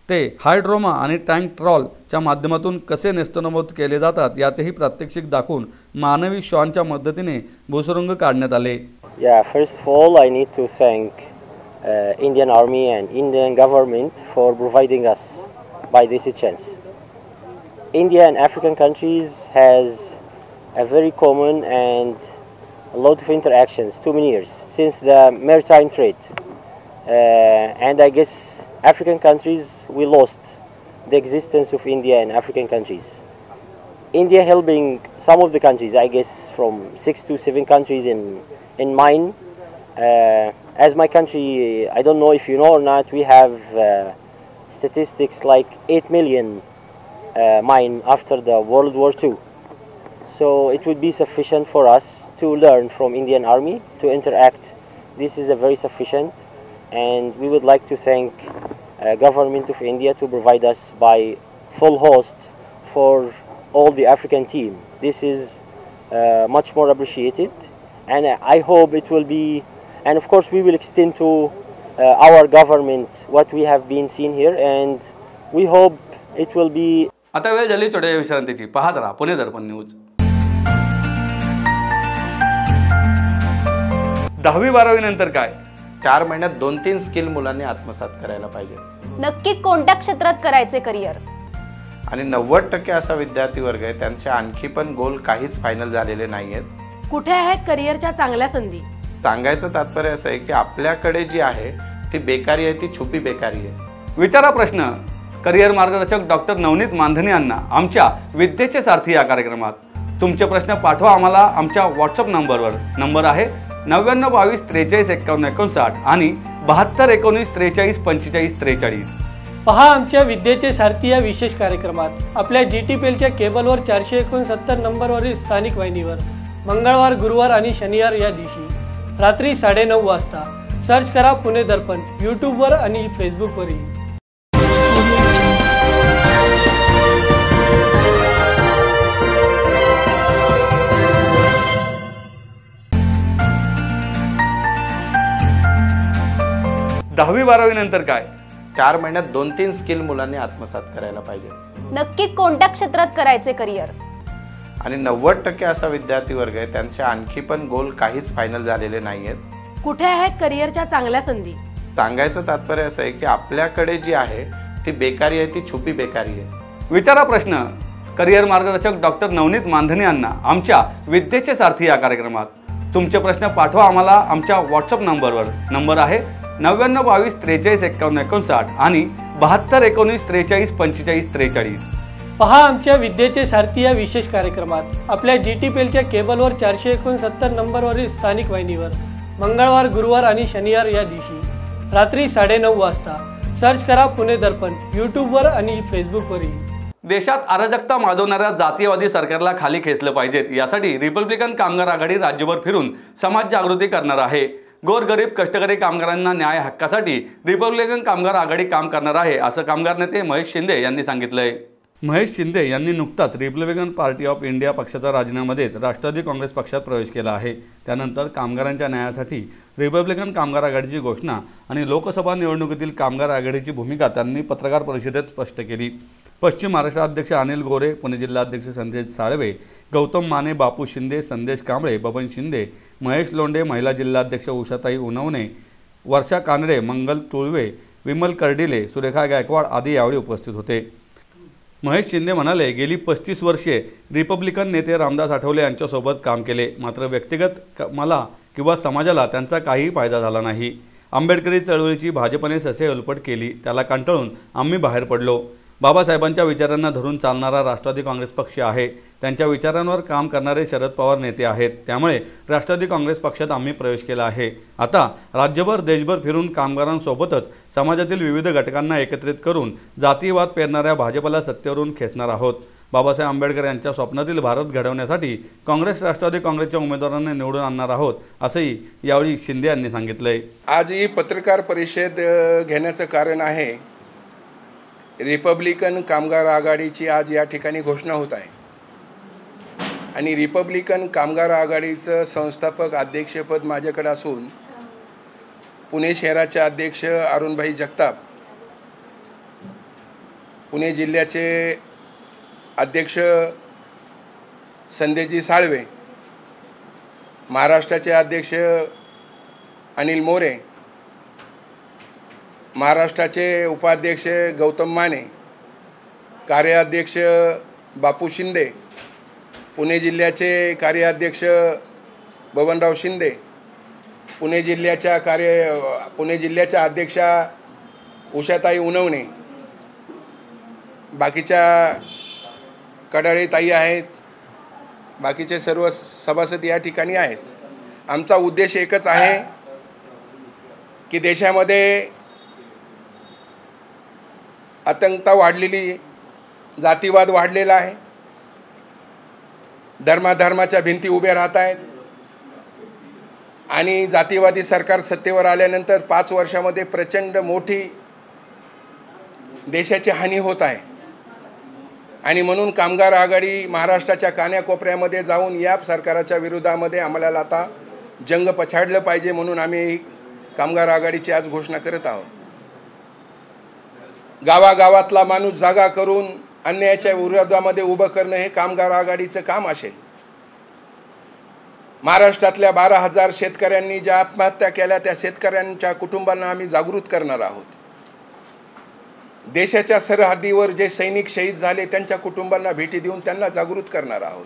[SPEAKER 1] ते हायड्रोमा आणि टँक ट्रॉलच्या माध्यमातून कसे नेस्तनाबूत केले जातात याचेही प्रात्यक्षिक दाखवून मानवी श्वानच्या मदतीने भूसुरुंग काढण्यात आले.
[SPEAKER 10] Yeah, first of all, I need to thank Indian Army and Indian government for providing us by this chance. India and African countries has a very common and a lot of interactions, too many years, since the maritime trade. And I guess African countries, we lost the existence of India and African countries. India helping some of the countries, I guess from 6 to 7 countries in mine. As my country, I don't know if you know or not, we have statistics like 8 million mine after the World War II. So it would be sufficient for us to learn from Indian Army to interact. This is a very sufficient, and we would like to thank government of India to provide us by full host for all the African team. This is much more appreciated, and I hope it will be, and of course we will extend to our government what we have been seen here, and we hope it will be.
[SPEAKER 1] आता वेळ झाली छोट्या विश्रांतीची. पाहत राहा पुणे दर्पण न्यूज. 10वी-12वी नंतर काय?
[SPEAKER 2] 4 महिन्यात 2-3 स्किल मुलांनी आत्मसात करायला पाहिजे.
[SPEAKER 3] नक्की कोणत्या क्षेत्रात करायचे करियर?
[SPEAKER 2] आणि 90% असा विद्यार्थी वर्ग आहे त्यांचे आणखी पण गोल काहीच फायनल झालेले नाहीयेत.
[SPEAKER 4] कुठे आहेत करिअरच्या चांगल्या संधी?
[SPEAKER 2] सांगायचं तात्पर्य असं आहे की आपल्याकडे जी आहे ती बेकारी आहे, ती छुपी बेकारी आहे.
[SPEAKER 1] विचारा प्रश्न करिअर मार्गदर्शक डॉक्टर नवनीत मानधनी यांना आमच्या विद्येचे सारथी या कार्यक्रमात. तुमचे प्रश्न पाठवा आम्हाला आमच्या व्हॉट्सअप नंबरवर. नंबर आहे 9922 43 51 59 आणि 72 19 43 45 43.
[SPEAKER 5] पहा आमच्या विद्येचे सारथी या विशेष कार्यक्रमात आपल्या GTPLच्या केबलवर 469 नंबरवरील स्थानिक वाहिनीवर मंगळवार, गुरुवार आणि शनिवार या दिवशी रात्री 9:30 वाजता. सर्च करा पुणे दर्पण यूट्यूबवर आणि फेसबुकवरही.
[SPEAKER 1] दहावी-12वी नंतर काय?
[SPEAKER 2] 4 महिन्यात 2-3 स्किल मुलांनी आत्मसात करायला पाहिजे.
[SPEAKER 3] नक्की कोणत्या क्षेत्रात करायचे करियर?
[SPEAKER 2] आणि 90% असा विद्यार्थी वर्ग आहे त्यांचे आणखी पण गोल काहीच फायनल झालेले नाहीयेत.
[SPEAKER 4] कुठे आहेत करिअरच्या चांगल्या संधी?
[SPEAKER 2] सांगायचं तात्पर्य असं आहे की आपल्याकडे जी आहे ती बेकारी आहे, ती छुपी बेकारी आहे.
[SPEAKER 1] विचारा प्रश्न करिअर मार्गदर्शक डॉक्टर नवनीत मानधनी यांना आमच्या विद्येचे सारथी या कार्यक्रमात. तुमचे प्रश्न पाठवा आम्हाला आमच्या व्हॉट्सअप नंबरवर. नंबर आहे 9922 43 51 59 आणि 72 19 43 45 43.
[SPEAKER 5] पहा आमच्या विद्येचे सारथी या विशेष कार्यक्रमात आपल्या GTPLच्या केबलवर 469 नंबरवरील स्थानिक वाहिनीवर मंगळवार, गुरुवार आणि शनिवार या दिवशी रात्री 9:30 वाजता. सर्च करा पुणे दर्पण यूट्यूबवर आणि फेसबुकवरही.
[SPEAKER 1] देशात अराजकता माजवणाऱ्या जातीयवादी सरकारला खाली खेचलं पाहिजेत यासाठी रिपब्लिकन कामगार आघाडी राज्यभर फिरून समाज जागृती करणार आहे. गोरगरीब कष्टकरी कामगारांना न्याय हक्कासाठी रिपब्लिकन कामगार आघाडी काम करणार आहे असं कामगार नेते महेश शिंदे यांनी सांगितलंय. महेश शिंदे यांनी नुकताच रिपब्लिकन पार्टी ऑफ इंडिया पक्षाचा राजीनामा देत राष्ट्रवादी काँग्रेस पक्षात प्रवेश केला आहे. त्यानंतर कामगारांच्या न्यायासाठी रिपब्लिकन कामगार आघाडीची घोषणा आणि लोकसभा निवडणुकीतील कामगार आघाडीची भूमिका त्यांनी पत्रकार परिषदेत स्पष्ट केली. पश्चिम महाराष्ट्र अध्यक्ष अनिल गोरे, पुणे जिल्हाध्यक्ष संदेश साळवे, गौतम माने, बापू शिंदे, संदेश कांबळे, बबन शिंदे, महेश लोंढे, महिला जिल्हाध्यक्ष उषाताई उनवणे, वर्षा कानडे, मंगल तुळवे, विमल कर्डिले, सुरेखा गायकवाड आदी यावेळी उपस्थित होते. महेश शिंदे म्हणाले, गेली 35 वर्षे रिपब्लिकन नेते रामदास आठवले यांच्यासोबत काम केले, मात्र व्यक्तिगत मला किंवा समाजाला त्यांचा काहीही फायदा झाला नाही. आंबेडकरी चळवळीची भाजपने ससे उलपट केली, त्याला कंटाळून आम्ही बाहेर पडलो. बाबासाहेबांच्या विचारांना धरून चालणारा राष्ट्रवादी काँग्रेस पक्ष आहे. त्यांच्या विचारांवर काम करणारे शरद पवार नेते आहेत. त्यामुळे राष्ट्रवादी काँग्रेस पक्षात आम्ही प्रवेश केला आहे. आता राज्यभर देशभर फिरून कामगारांसोबतच समाजातील विविध घटकांना एकत्रित करून जातीयवाद पेरणाऱ्या भाजपला सत्तेवरून खेचणार आहोत. बाबासाहेब आंबेडकर यांच्या स्वप्नातील भारत घडवण्यासाठी काँग्रेस राष्ट्रवादी काँग्रेसच्या उमेदवारांना निवडून आणणार आहोत असंही यावेळी शिंदे यांनी सांगितलंय.
[SPEAKER 11] आज ही पत्रकार परिषद घेण्याचं कारण आहे, रिपब्लिकन कामगार आघाडीची आज या ठिकाणी घोषणा होत आहे आणि रिपब्लिकन कामगार आघाडीचं संस्थापक अध्यक्षपद माझ्याकडे असून पुणे शहराचे अध्यक्ष अरुणभाई जगताप पुणे जिल्ह्याचे अध्यक्ष संदेजी साळवे, महाराष्ट्राचे अध्यक्ष अनिल मोरे, महाराष्ट्राचे उपाध्यक्ष गौतम माने, कार्याध्यक्ष बापू शिंदे, पुणे जिल्ह्याचे कार्याध्यक्ष बबनराव शिंदे, पुणे जिल्ह्याच्या अध्यक्षा उषाताई उनवणे, बाकीच्या कडाळे ताई आहेत, बाकीचे सर्व सभासद या ठिकाणी आहेत. आमचा उद्देश एकच आहे की देशामध्ये आतंकता वाढलेली, जातीवाद वाढलेला आहे, धर्माधर्माच्या भिंती उभ्या राहत आहेत आणि जातीवादी सरकार सत्तेवर आल्यानंतर 5 वर्षामध्ये प्रचंड मोठी देशाची हानी होत आहे. आणि म्हणून कामगार आघाडी महाराष्ट्राच्या कान्याकोपऱ्यामध्ये जाऊन या सरकारच्या विरोधामध्ये आम्हाला आता जंग पछाडलं पाहिजे, म्हणून आम्ही कामगार आघाडीची आज घोषणा करत आहोत. गावागावातला माणूस जागा करून अन्यायाच्या विरोधामध्ये उभं करणं हे कामगार आघाडीचं काम असेल. महाराष्ट्रातल्या 12,000 शेतकऱ्यांनी ज्या आत्महत्या केल्या त्या शेतकऱ्यांच्या कुटुंबांना आम्ही जागृत करणार आहोत. देशाच्या सरहद्दीवर जे सैनिक शहीद झाले त्यांच्या कुटुंबांना भेटी देऊन त्यांना जागृत करणार आहोत.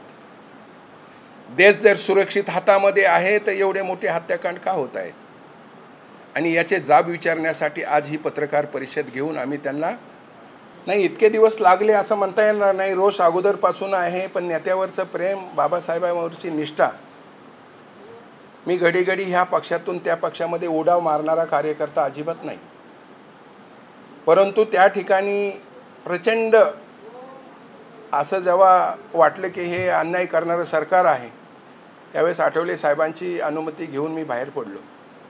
[SPEAKER 11] देश जर सुरक्षित हातामध्ये आहे तर एवढे मोठे हत्याकांड का होत आहेत, आणि याचे जाब विचारण्यासाठी आज ही पत्रकार परिषद घेऊन आम्ही त्यांना, नाही इतके दिवस लागले असं म्हणता येणार नाही, रोष अगोदरपासून आहे, पण नेत्यावरचं प्रेम, बाबासाहेबांवरची निष्ठा, मी घडी ह्या पक्षातून त्या पक्षामध्ये उडाव मारणारा कार्यकर्ता अजिबात नाही. परंतु त्या ठिकाणी प्रचंड असं जेव्हा वाटलं की हे अन्याय करणारं सरकार आहे, त्यावेळेस आठवले साहेबांची अनुमती घेऊन मी बाहेर पडलो.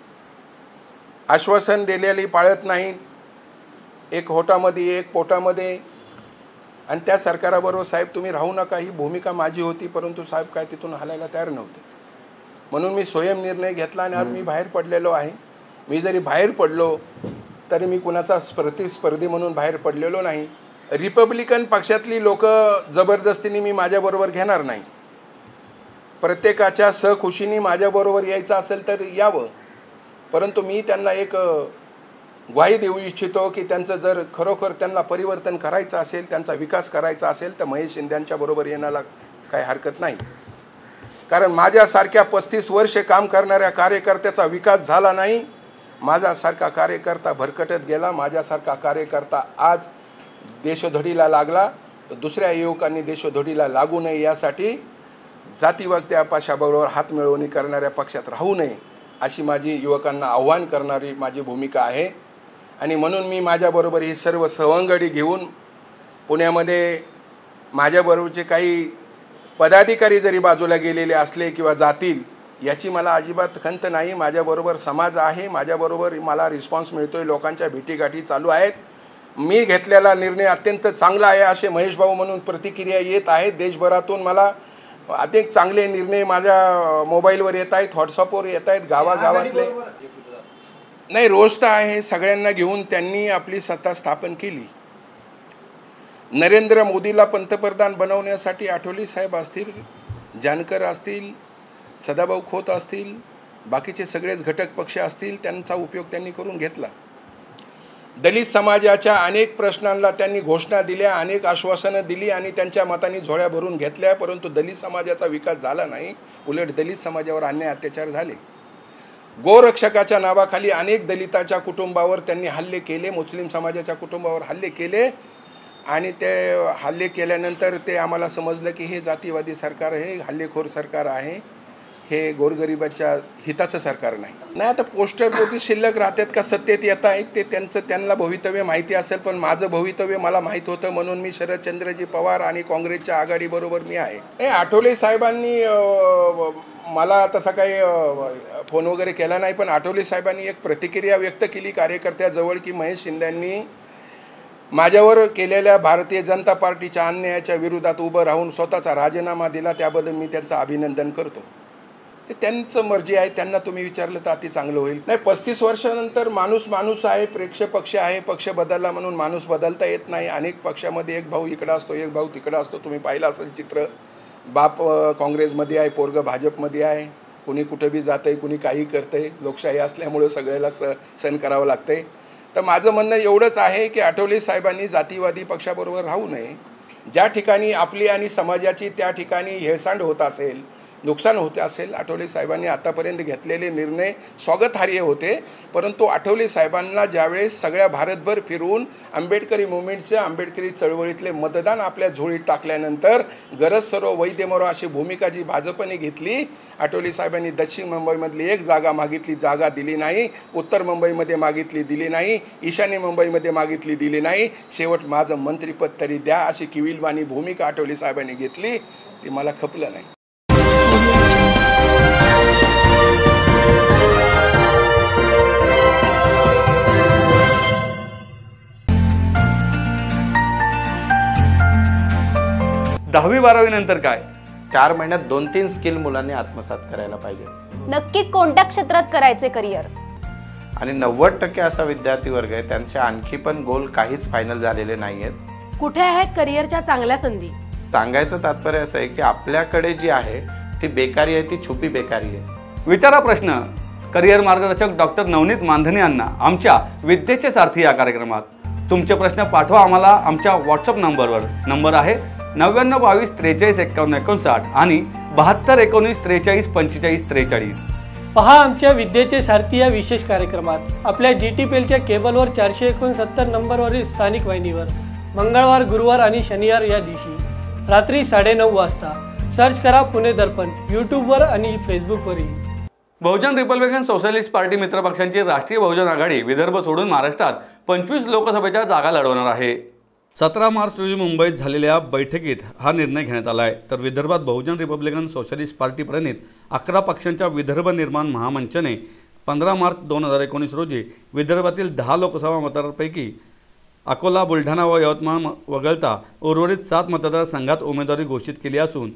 [SPEAKER 11] आश्वासन दिलेली पाळत नाही, एक होटामध्ये एक पोटामध्ये, आणि त्या सरकाराबरोबर साहेब तुम्ही राहू नका ही भूमिका माझी होती, परंतु साहेब काय तिथून हलायला तयार नव्हते. म्हणून मी स्वयं निर्णय घेतला आणि आज मी बाहेर पडलेलो आहे. मी जरी बाहेर पडलो तरी मी कुणाचा प्रतिस्पर्धी म्हणून बाहेर पडलेलो नाही. रिपब्लिकन पक्षातली लोक जबरदस्तीने मी माझ्याबरोबर घेणार नाही. प्रत्येकाच्या सहखुशीने माझ्याबरोबर यायचं असेल तर यावं, परंतु मी त्यांना एक ग्वाही देऊ इच्छितो की त्यांचं जर खरोखर त्यांना परिवर्तन करायचं असेल, त्यांचा विकास करायचा असेल तर महेश शिंदेंच्या बरोबर येण्याला काही हरकत नाही. कारण माझ्यासारख्या 35 वर्षे काम करणाऱ्या कार्यकर्त्याचा विकास झाला नाही, माझ्यासारखा कार्यकर्ता भरकटत गेला, माझ्यासारखा कार्यकर्ता आज देशोधडीला लागला, तर दुसऱ्या युवकांनी देशोधडीला लागू नये यासाठी जातीवाद्या पक्षाबरोबर हात मिळवणी करणाऱ्या पक्षात राहू नये अशी माझी युवकांना आव्हान करणारी माझी भूमिका आहे. आणि म्हणून मी माझ्याबरोबर ही सर्व सवंगडी घेऊन पुण्यामध्ये माझ्याबरोबरचे काही पदाधिकारी जरी बाजूला गेलेले असले किंवा जातील याची मला अजिबात खंत नाही. माझ्याबरोबर समाज आहे, माझ्याबरोबर मला रिस्पॉन्स मिळतोय, लोकांच्या भेटीगाठी चालू आहेत. मी घेतलेला निर्णय अत्यंत चांगला आहे असे महेश भाऊ म्हणून प्रतिक्रिया येत आहेत. देशभरातून मला अधिक चांगले निर्णय माझ्या मोबाईलवर येत आहेत, व्हॉट्सअपवर येत आहेत, गावागावातले. नाही रोष तर आहे, सगळ्यांना घेऊन त्यांनी आपली सत्ता स्थापन केली. नरेंद्र मोदीला पंतप्रधान बनवण्यासाठी आठवले साहेब असतील, जानकर असतील, सदाभाऊ खोत असतील, बाकीचे सगळेच घटक पक्ष असतील, त्यांचा उपयोग त्यांनी करून घेतला. दलित समाजाच्या अनेक प्रश्नांना त्यांनी घोषणा दिल्या, अनेक आश्वासनं दिली आणि त्यांच्या मतांनी झोळ्या भरून घेतल्या, परंतु दलित समाजाचा विकास झाला नाही, उलट दलित समाजावर अन्याय अत्याचार झाले. गोरक्षकाच्या नावाखाली अनेक दलिताच्या कुटुंबावर त्यांनी हल्ले केले, मुस्लिम समाजाच्या कुटुंबावर हल्ले केले, आणि ते हल्ले केल्यानंतर ते आम्हाला समजलं की हे जातीवादी सरकार आहे, हल्लेखोर सरकार आहे, हे गोरगरिबाच्या हिताचं सरकार नाही. नाही आता पोस्टरवरती शिल्लक राहतात का सत्तेत येत आहेत ते त्यांना भवितव्य माहिती असेल, पण माझं भवितव्य मला माहीत होतं, म्हणून मी शरदचंद्रजी पवार आणि काँग्रेसच्या आघाडीबरोबर मी आहे. आठवले साहेबांनी मला तसा काही फोन वगैरे केला नाही, पण आठवले साहेबांनी एक प्रतिक्रिया व्यक्त केली कार्यकर्त्याजवळ की महेश शिंदेंनी माझ्यावर केलेल्या भारतीय जनता पार्टीच्या अन्यायाच्या विरोधात उभं राहून स्वतःचा राजीनामा दिला, त्याबद्दल मी त्यांचं अभिनंदन करतो. ते त्यांचं मर्जी आहे, त्यांना तुम्ही विचारलं तर अति चांगलं होईल. नाही, 35 वर्षानंतर माणूस आहे, प्रेक्ष पक्ष आहे, पक्ष बदलला म्हणून माणूस बदलता येत नाही. अनेक पक्षामध्ये एक भाऊ इकडं असतो, एक भाऊ तिकडं असतो. तुम्ही पाहिलं असेल चित्र. बाप काँग्रेसमध्ये आहे, पोरगं भाजपमध्ये आहे. कुणी कुठं बी जातं आहे, कुणी काही करतं आहे. लोकशाही असल्यामुळं सगळ्याला सहन करावं लागतं आहे. तर माझं म्हणणं एवढंच आहे की आठवले साहेबांनी जातीवादी पक्षाबरोबर राहू नये. ज्या ठिकाणी आपली आणि समाजाची त्या ठिकाणी हेळसांड होत असेल, नुकसान होते असेल, आठवले साहेबांनी आतापर्यंत घेतलेले निर्णय स्वागतार्ह होते. परंतु आठवले साहेबांना ज्यावेळेस सगळ्या भारतभर फिरून आंबेडकरी मुवमेंटचं, आंबेडकरी चळवळीतले मतदान आपल्या झोळीत टाकल्यानंतर गरज सर्व वैद्य मरो अशी भूमिका जी भाजपने घेतली. आठवले साहेबांनी दक्षिण मुंबईमधली एक जागा मागितली, जागा दिली नाही. उत्तर मुंबईमध्ये मागितली, दिली नाही. ईशान्य मुंबईमध्ये मागितली, दिली नाही. शेवट माझं मंत्रिपद तरी द्या अशी किविलवाणी भूमिका आठवले साहेबांनी घेतली. ती मला खपलं नाही.
[SPEAKER 1] दहावी 12वी नंतर काय?
[SPEAKER 2] 4 महिन्यात 2-3 स्किल मुलांनी आत्मसात करायला पाहिजे.
[SPEAKER 3] नक्की कोणत्या क्षेत्रात करायचे करिअर?
[SPEAKER 2] आणि 90% असा विद्यार्थी वर्ग आहे त्यांचे आणखी पण गोल काहीच फायनल झालेले नाही आहेत.
[SPEAKER 4] कुठे आहेत करिअरच्या चांगल्या संधी?
[SPEAKER 2] सांगायचं तात्पर्य असं आहे की आपल्याकडे जी आहे ती बेकारी आहे, ती छुपी बेकारी आहे.
[SPEAKER 1] विचारा प्रश्न करिअर मार्गदर्शक डॉक्टर नवनीत मानधने यांना आमच्या विद्येचे सारथी या कार्यक्रमात. तुमचे प्रश्न पाठवा आम्हाला आमच्या व्हॉट्सअप नंबरवर. नंबर आहे 9922 43 51 59 आणि 72 19 43 45 43.
[SPEAKER 5] पहा आमच्या विद्येचे सारथी या विशेष कार्यक्रमात आपल्या GTPLच्या केबलवर 469 नंबरवरील स्थानिक वाहिनीवर मंगळवार, गुरुवार आणि शनिवार या दिवशी रात्री 9:30 वाजता. सर्च करा पुणे दर्पण यूट्यूबवर आणि फेसबुकवरही.
[SPEAKER 1] बहुजन रिपब्लिकन सोशलिस्ट पार्टी मित्रपक्षांची राष्ट्रीय बहुजन आघाडी विदर्भ सोडून महाराष्ट्रात 25 लोकसभेच्या जागा लढवणार आहे. 17 मार्च रोजी मुंबईत झालेल्या बैठकीत हा निर्णय घेण्यात आला आहे. तर विदर्भात बहुजन रिपब्लिकन सोशलिस्ट पार्टी प्रणित 11 पक्षांच्या विदर्भ निर्माण महामंचने 15 मार्च 2019 रोजी विदर्भातील 10 लोकसभा मतदारांपैकी अकोला, बुलढाणा व यवतमाळ वगळता उर्वरित 7 मतदारसंघात उमेदवारी घोषित केली असून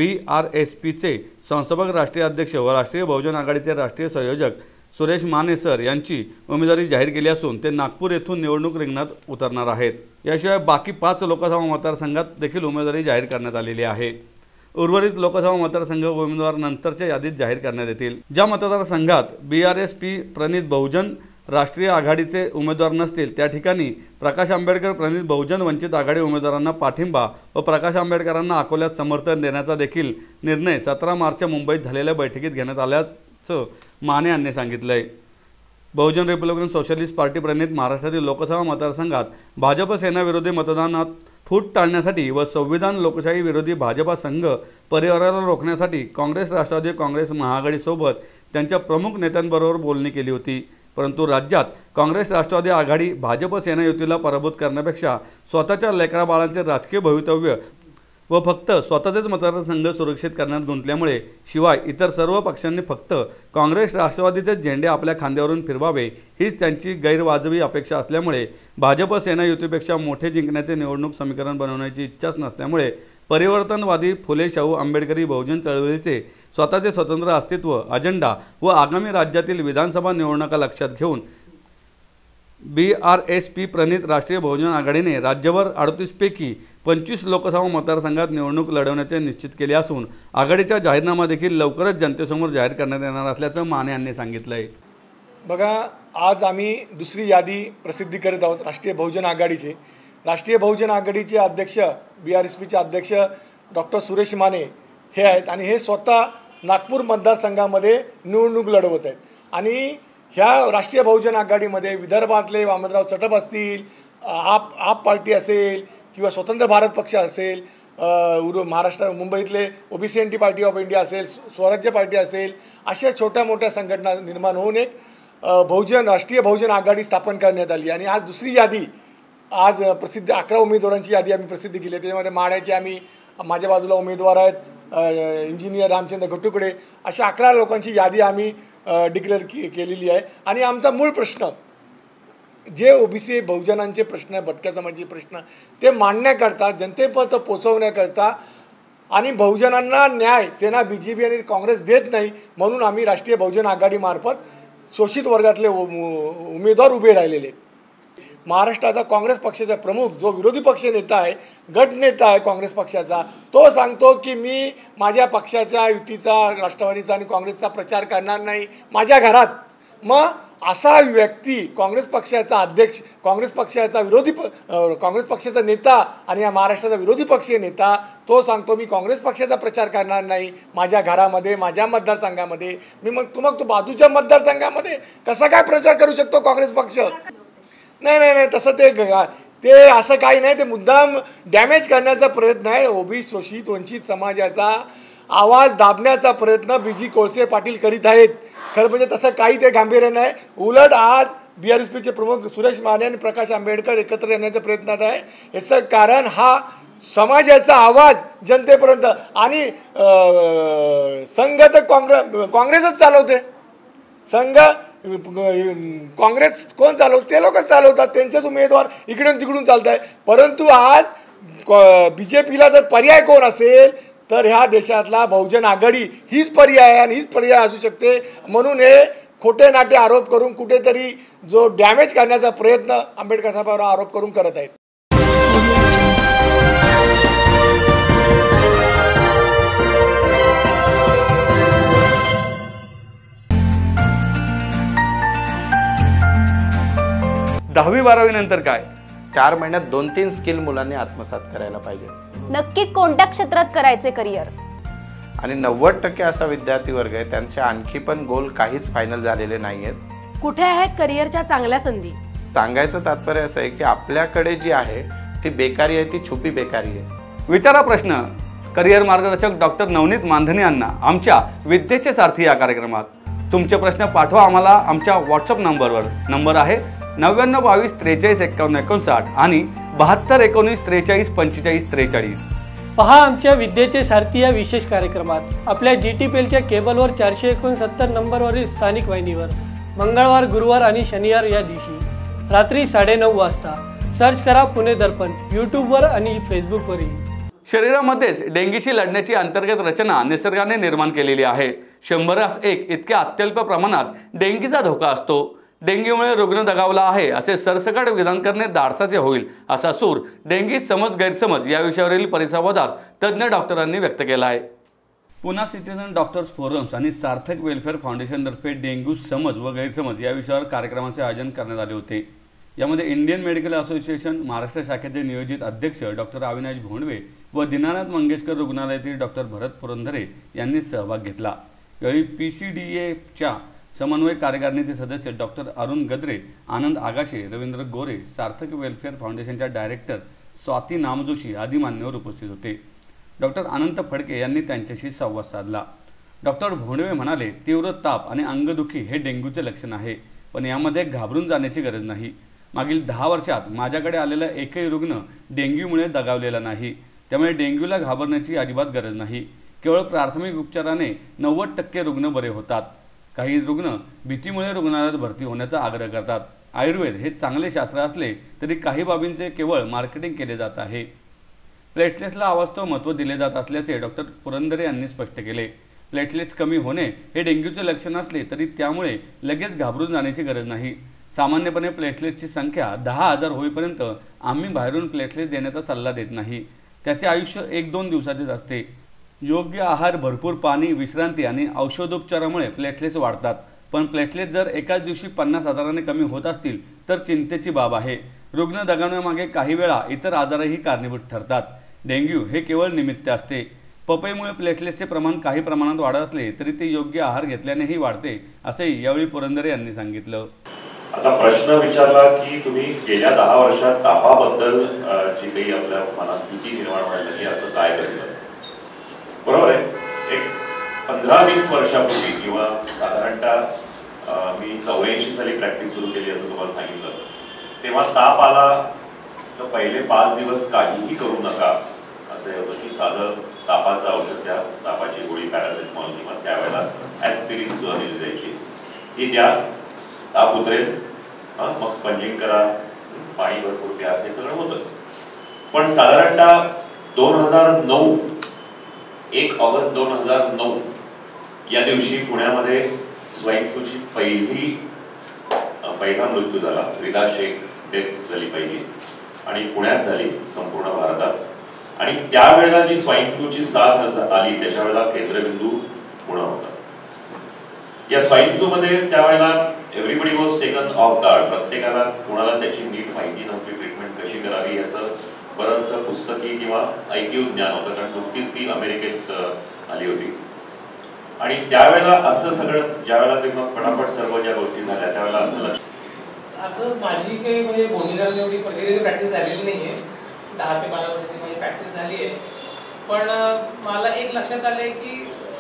[SPEAKER 1] BRSPचे संस्थापक राष्ट्रीय अध्यक्ष व राष्ट्रीय बहुजन आघाडीचे राष्ट्रीय संयोजक सुरेश माने सर यांची उमेदवारी जाहीर केली असून ते नागपूर येथून निवडणूक रिंगणात उतरणार आहेत. याशिवाय बाकी 5 लोकसभा मतदारसंघात देखील उमेदवारी जाहीर करण्यात आलेली आहे. उर्वरित लोकसभा मतदारसंघ उमेदवार नंतरच्या यादीत जाहीर करण्यात येतील. ज्या मतदारसंघात BRSP प्रणित बहुजन राष्ट्रीय आघाडीचे उमेदवार नसतील त्या ठिकाणी प्रकाश आंबेडकर प्रणित बहुजन वंचित आघाडी उमेदवारांना पाठिंबा व प्रकाश आंबेडकरांना अकोल्यात समर्थन देण्याचा देखील निर्णय 17 मार्चच्या मुंबईत झालेल्या बैठकीत घेण्यात आल्याचं माने यांनी सांगितलं आहे. बहुजन रिपब्लिकन सोशलिस्ट पार्टी प्रणित महाराष्ट्रातील लोकसभा मतदारसंघात भाजप सेनाविरोधी मतदानात फूट टाळण्यासाठी व संविधान लोकशाही विरोधी भाजपा संघ परिवाराला रोखण्यासाठी काँग्रेस राष्ट्रवादी काँग्रेस महाआघाडीसोबत त्यांच्या प्रमुख नेत्यांबरोबर बोलणी केली होती. परंतु राज्यात काँग्रेस राष्ट्रवादी आघाडी भाजप सेना युतीला पराभूत करण्यापेक्षा स्वतःच्या लेकराबाळांचे राजकीय भवितव्य व फक्त स्वतःचेच मतदारसंघ सुरक्षित करण्यात गुंतल्यामुळे शिवाय इतर सर्व पक्षांनी फक्त काँग्रेस राष्ट्रवादीचे झेंडे आपल्या खांद्यावरून फिरवावे हीच त्यांची गैरवाजवी अपेक्षा असल्यामुळे भाजप सेना युतीपेक्षा मोठे जिंकण्याचे निवडणूक समीकरण बनवण्याची इच्छाच नसल्यामुळे परिवर्तनवादी फुले शाहू आंबेडकरी बहुजन चळवळीचे स्वतःचे स्वतंत्र अस्तित्व अजेंडा व आगामी राज्यातील विधानसभा निवडणुका लक्षात घेऊन BRSP प्रणित राष्ट्रीय बहुजन आघाडीने राज्यभर 38 पैकी 25 लोकसभा मतदारसंघात निवडणूक लढवण्याचे निश्चित केले असून आघाडीचा जाहीरनामा देखील लवकरच जनतेसमोर जाहीर करण्यात येणार असल्याचं माने यांनी सांगितलं आहे.
[SPEAKER 12] बघा, आज आम्ही दुसरी यादी प्रसिद्धी करीत आहोत राष्ट्रीय बहुजन आघाडीचे. राष्ट्रीय बहुजन आघाडीचे अध्यक्ष BRSPचे अध्यक्ष डॉक्टर सुरेश माने हे आहेत आणि हे स्वतः नागपूर मतदारसंघामध्ये निवडणूक लढवत आहेत. आणि ह्या राष्ट्रीय बहुजन आघाडीमध्ये विदर्भातले वामनराव चटप असतील, आप पार्टी असेल किंवा स्वतंत्र भारत पक्ष असेल, महाराष्ट्र मुंबईतले OBC पार्टी ऑफ इंडिया असेल, स्वराज्य पार्टी असेल, अशा छोट्या मोठ्या संघटना निर्माण होऊन एक राष्ट्रीय बहुजन आघाडी स्थापन करण्यात आली. आणि आज दुसरी यादी आज प्रसिद्ध 11 उमेदवारांची यादी आम्ही प्रसिद्ध केली. त्याच्यामध्ये माड्याचे आम्ही माझ्या बाजूला उमेदवार आहेत इंजिनियर रामचंद्र घट्टुकडे, अशा 11 लोकांची यादी आम्ही डिक्लेअर केलेली आहे. आणि आमचा मूळ प्रश्न जे OBC बहुजनांचे प्रश्न, भटक्या समाजाचे प्रश्न ते मांडण्याकरता, जनतेपर्यंत पोचवण्याकरता आणि बहुजनांना न्याय सेना BJP आणि काँग्रेस देत नाही, म्हणून आम्ही राष्ट्रीय बहुजन आघाडीमार्फत शोषित वर्गातले उमेदवार उभे राहिलेले. महाराष्ट्राचा काँग्रेस पक्षाचा प्रमुख जो विरोधी पक्ष नेता आहे, गट नेता आहे काँग्रेस पक्षाचा, तो सांगतो की मी माझ्या पक्षाच्या युतीचा, राष्ट्रवादीचा आणि काँग्रेसचा प्रचार करणार नाही माझ्या घरात. मग असा व्यक्ती काँग्रेस पक्षाचा अध्यक्ष, काँग्रेस पक्षाचा नेता आणि या महाराष्ट्राचा विरोधी पक्षीय नेता, तो सांगतो मी काँग्रेस पक्षाचा प्रचार करणार नाही माझ्या घरामध्ये, माझ्या मतदारसंघामध्ये. मग तो बाजूच्या मतदारसंघामध्ये कसा काय प्रचार करू शकतो काँग्रेस पक्ष? नाही तसं ते असं काही नाही. ते मुद्दाम डॅमेज करण्याचा प्रयत्न आहे. ओबीसी शोषित वंचित समाजाचा आवाज दाबण्याचा प्रयत्न BG कोळसे पाटील करीत आहेत. खरं म्हणजे तसं काही ते गांभीर्य नाही. उलट आज BRSPचे प्रमुख सुरेश माने आणि प्रकाश आंबेडकर एकत्र येण्याचा प्रयत्नात आहे. याचं कारण हा समाजाचा आवाज जनतेपर्यंत आणि संघ तर काँग्रेसच चालवते. संघ काँग्रेस कोण चालवतं? ते लोकच चालवतात, त्यांचेच उमेदवार इकडून तिकडून चालत आहे. परंतु आज BJPला जर पर्याय कोण असेल तर ह्या देशातला बहुजन आघाडी हीच पर्याय आहे आणि हीच पर्याय असू शकते. म्हणून हे खोटे नाटे आरोप करून कुठेतरी जो डॅमेज करण्याचा प्रयत्न आंबेडकर साहेबांवर आरोप करून करत आहेत.
[SPEAKER 1] दहावी 12वी नंतर काय?
[SPEAKER 2] 4 महिन्यात 2-3 स्किल मुलांनी आत्मसात करायला पाहिजे.
[SPEAKER 3] नक्की कोणत्या क्षेत्रात करायचे करिअर?
[SPEAKER 2] आणि 90% असा विद्यार्थी वर्ग आहे त्यांचे आणखी पण गोल काहीच फायनल झालेले नाही आहेत.
[SPEAKER 4] कुठे आहेत करिअरच्या चांगल्या संधी?
[SPEAKER 2] सांगायचं तात्पर्य असं आहे की आपल्याकडे जी आहे ती बेकारी आहे, ती छुपी बेकारी आहे.
[SPEAKER 1] विचारा प्रश्न करिअर मार्गदर्शक डॉक्टर नवनीत मानधने यांना आमच्या विद्येचे सारथी या कार्यक्रमात. तुमचे प्रश्न पाठवा आम्हाला आमच्या व्हॉट्सअप नंबरवर. नंबर आहे 99 22 43 51 59 आणि 72 19 43 45 43.
[SPEAKER 5] पहा आमच्या विद्येचे सारथी या विशेष कार्यक्रमात आपल्या GTPLच्या केबलवर 469 नंबरवरील स्थानिक वाहिनीवर मंगळवार, गुरुवार आणि शनिवार या दिवशी रात्री 9:30 वाजता. सर्च करा पुणे दर्पण यूट्यूबवर आणि फेसबुकवरही.
[SPEAKER 1] शरीरामध्येच डेंगीशी लढण्याची अंतर्गत रचना निसर्गाने निर्माण केलेली आहे. 100 इतक्या अत्यल्प प्रमाणात डेंगीचा धोका असतो. डेंग्यूमुळे रुग्ण दगावला आहे असे सरसकट विधान करणे धाडसाचे होईल असा सूर डेंगी समज गैरसमज या विषयावरील परिसंवादात तज्ज्ञ डॉक्टरांनी व्यक्त केला आहे. पुन्हा सिटीझन डॉक्टर्स फोरम्स आणि सार्थक वेलफेअर फाउंडेशनतर्फे डेंग्यू समज व गैरसमज या विषयावर कार्यक्रमाचे आयोजन करण्यात आले होते. यामध्ये इंडियन मेडिकल असोसिएशन महाराष्ट्र शाखेचे नियोजित अध्यक्ष डॉक्टर अविनाश भोंडवे व दीनानाथ मंगेशकर रुग्णालयातील डॉक्टर भरत पुरंदरे यांनी सहभाग घेतला. यावेळी PCDAच्या समन्वय कार्यकारिणीचे सदस्य डॉक्टर अरुण गद्रे, आनंद आगाशे, रवींद्र गोरे, सार्थक वेलफेअर फाउंडेशनच्या डायरेक्टर स्वाती नामजोशी आदी मान्यवर उपस्थित होते. डॉक्टर अनंत फडके यांनी त्यांच्याशी संवाद साधला. डॉक्टर भोंडवे म्हणाले, तीव्र ताप आणि अंगदुखी हे डेंग्यूचे लक्षण आहे, पण यामध्ये घाबरून जाण्याची गरज नाही. मागील 10 वर्षात माझ्याकडे आलेला एकही रुग्ण डेंग्यूमुळे दगावलेला नाही. त्यामुळे डेंग्यूला घाबरण्याची अजिबात गरज नाही. केवळ प्राथमिक उपचाराने 90% रुग्ण बरे होतात. काही रुग्ण भीतीमुळे रुग्णालयात भरती होण्याचा आग्रह करतात. आयुर्वेद हे चांगले शास्त्र असले तरी काही बाबींचे केवळ मार्केटिंग केले जात आहे. प्लेटलेट्सला अवास्तव महत्त्व दिले जात असल्याचे डॉक्टर पुरंदरे यांनी स्पष्ट केले. प्लेटलेट्स कमी होणे हे डेंग्यूचे लक्षण असले तरी त्यामुळे लगेच घाबरून जाण्याची गरज नाही. सामान्यपणे प्लेटलेट्सची संख्या 10,000 होईपर्यंत आम्ही बाहेरून प्लेटलेट्स देण्याचा सल्ला देत नाही. त्याचे आयुष्य 1-2 दिवसाचेच असते. योग्य आहार, भरपूर पाणी, विश्रांती आणि औषधोपचारामुळे प्लेटलेट्स वाढतात. पण प्लेटलेट्स जर एकाच दिवशी 50,000ने कमी होत असतील तर चिंतेची बाब आहे. रुग्ण दगावण्यामागे काही वेळा इतर आजारही कारणीभूत ठरतात. डेंग्यू हे केवळ निमित्त असते. पपईमुळे प्लेटलेट्सचे प्रमाण काही प्रमाणात वाढत असले तरी ते योग्य आहार घेतल्यानेही वाढते, असेही यावेळी पुरंदरे यांनी सांगितलं.
[SPEAKER 13] आता प्रश्न विचारला की तुम्ही गेल्या 10 वर्षात तापाबद्दल जी काही आपल्या मनात भीती निर्माण व्हायला असं काय करतं? बरोबर आहे. एक 15-20 वर्षापूर्वी किंवा साधारणतः मी 84 साली प्रॅक्टिस सुरू केली असं तुम्हाला सांगितलं. तेव्हा ताप आला तर पहिले 5 दिवस काहीही करू नका असं होतं की साधं तापाचं औषध द्या, तापाची गोळी पॅरासिटामॉल किंवा त्यावेळेला ॲस्पिरिन सुद्धा दिली जायची, ही द्या, ताप उतरेल, मग स्पंजिंग करा, पाणी भरपूर प्या, हे सगळं होतंच. पण साधारणतः 2009 1 ऑगस्ट 2009 या दिवशी पुण्यामध्ये स्वाईन फ्लूची पहिला मृत्यू झाला. रिदा शेख डेथ झाली पहिली आणि पुण्यात झाली संपूर्ण भारतात. आणि त्यावेळेला जी स्वाईन फ्लूची साथ आली त्याच्या वेळेला केंद्रबिंदू पुणे होता. या स्वाईन फ्लू मध्ये त्यावेळेला everybody was taken off guard. प्रत्येकाला कोणाला त्याची नीट माहिती नव्हती, ट्रीटमेंट कशी करावी याचं बरंचसं पुस्तकी किंवा ऐकीव ज्ञान होतं, कारण नुकतीच ती अमेरिकेत आली होती. आणि त्यावेळेला असं सगळं ज्यावेळेला ते मग पटापट सर्व ज्या गोष्टी झाल्या त्यावेळेला असं लक्ष
[SPEAKER 14] आता माझी काही म्हणजे भूमिका एवढी प्रतिनिधी प्रॅक्टिस झालेली नाहीये. 10 ते 12 वर्षाची माझी प्रॅक्टिस झाली आहे. पण मला एक लक्षात आलंय की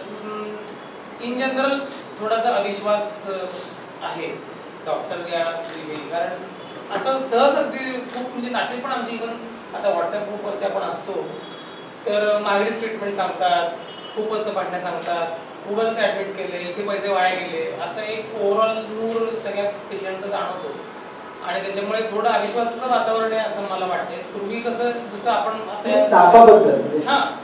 [SPEAKER 14] इन जनरल थोडासा अविश्वास आहे डॉक्टर या विषयी. कारण असं सहज अगदी खूप म्हणजे नाते पण आमची इव्हन आता व्हॉट्सअप ग्रुपवरती आपण असतो तर मागणीच ट्रीटमेंट सांगतात, खूपच तपासण्या सांगतात, खूपच ऍडमिट केले, इथे पैसे वाया गेले, असं एक ओव्हरऑल नूर सगळ्या पेशंटचं जाणवतो. आणि त्याच्यामुळे थोडं अविश्वासाचं वातावरण आहे असं मला वाटतंय. पूर्वी कसं जसं आपण
[SPEAKER 15] तापाबद्दल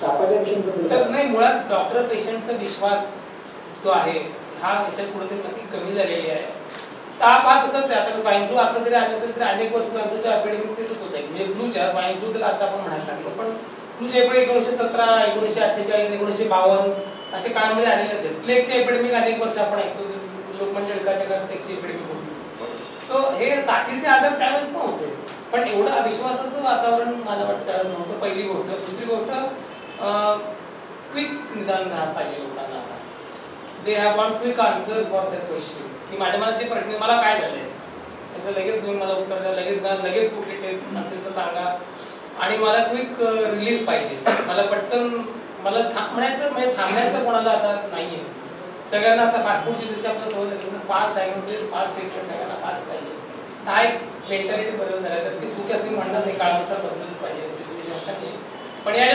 [SPEAKER 14] तर नाही, मुळात डॉक्टर पेशंटचा विश्वास जो आहे हा ह्याच्यात कुठेतरी नक्की कमी झालेली आहे. ताप हा तसंच आहे. आता स्वाईन फ्लू आता जरी आलं तरी अनेक वर्ष स्वाईन फ्लूच्या एपिडेमिक्स येतच होत्या. म्हणजे फ्लूच्या स्वाईन फ्लू तर आता आपण म्हणायला लागलो, पण फ्लूचे एपिडेमिक 1917, 1948, 1952 अशा काळामध्ये आलेलेच आहेत. प्लेगचे एपिडेमिक अनेक वर्ष आपण ऐकतो, लोकमान्य टिळकाच्या काळात प्लेगची एपिडेमिक होती. सो हे साथीचे आजार त्यावेळेस पण होते, पण एवढं अविश्वासाचं वातावरण मला वाटतं त्यावेळेस नव्हतं. पहिली गोष्ट. दुसरी गोष्ट, क्विक निदान पाहिजे लोकांना. They have want quick answers for their questions. की माझ्या मनात जे प्रश्न मला काय झालंय त्याचं लगेच तुम्ही मला उत्तर द्या, लगेच कुठली टेस्ट असेल तर सांगा. आणि मला क्विक रिलीफ पाहिजे. मला पटकन मला थांबण्याचं कोणाला आता नाहीये. सगळ्यांना आता पासपोर्टची जशी आपल्याला सवय झाली, फास्ट डायग्नोसिस, फास्ट ट्रीटमेंट सगळ्यांना फास्ट पाहिजे. हा एक मेंटॅलिटी बदल झाला. तर ती चूक असं म्हणणार नाही, काळानुसार बदलच पाहिजे याची शंका नाही. पण या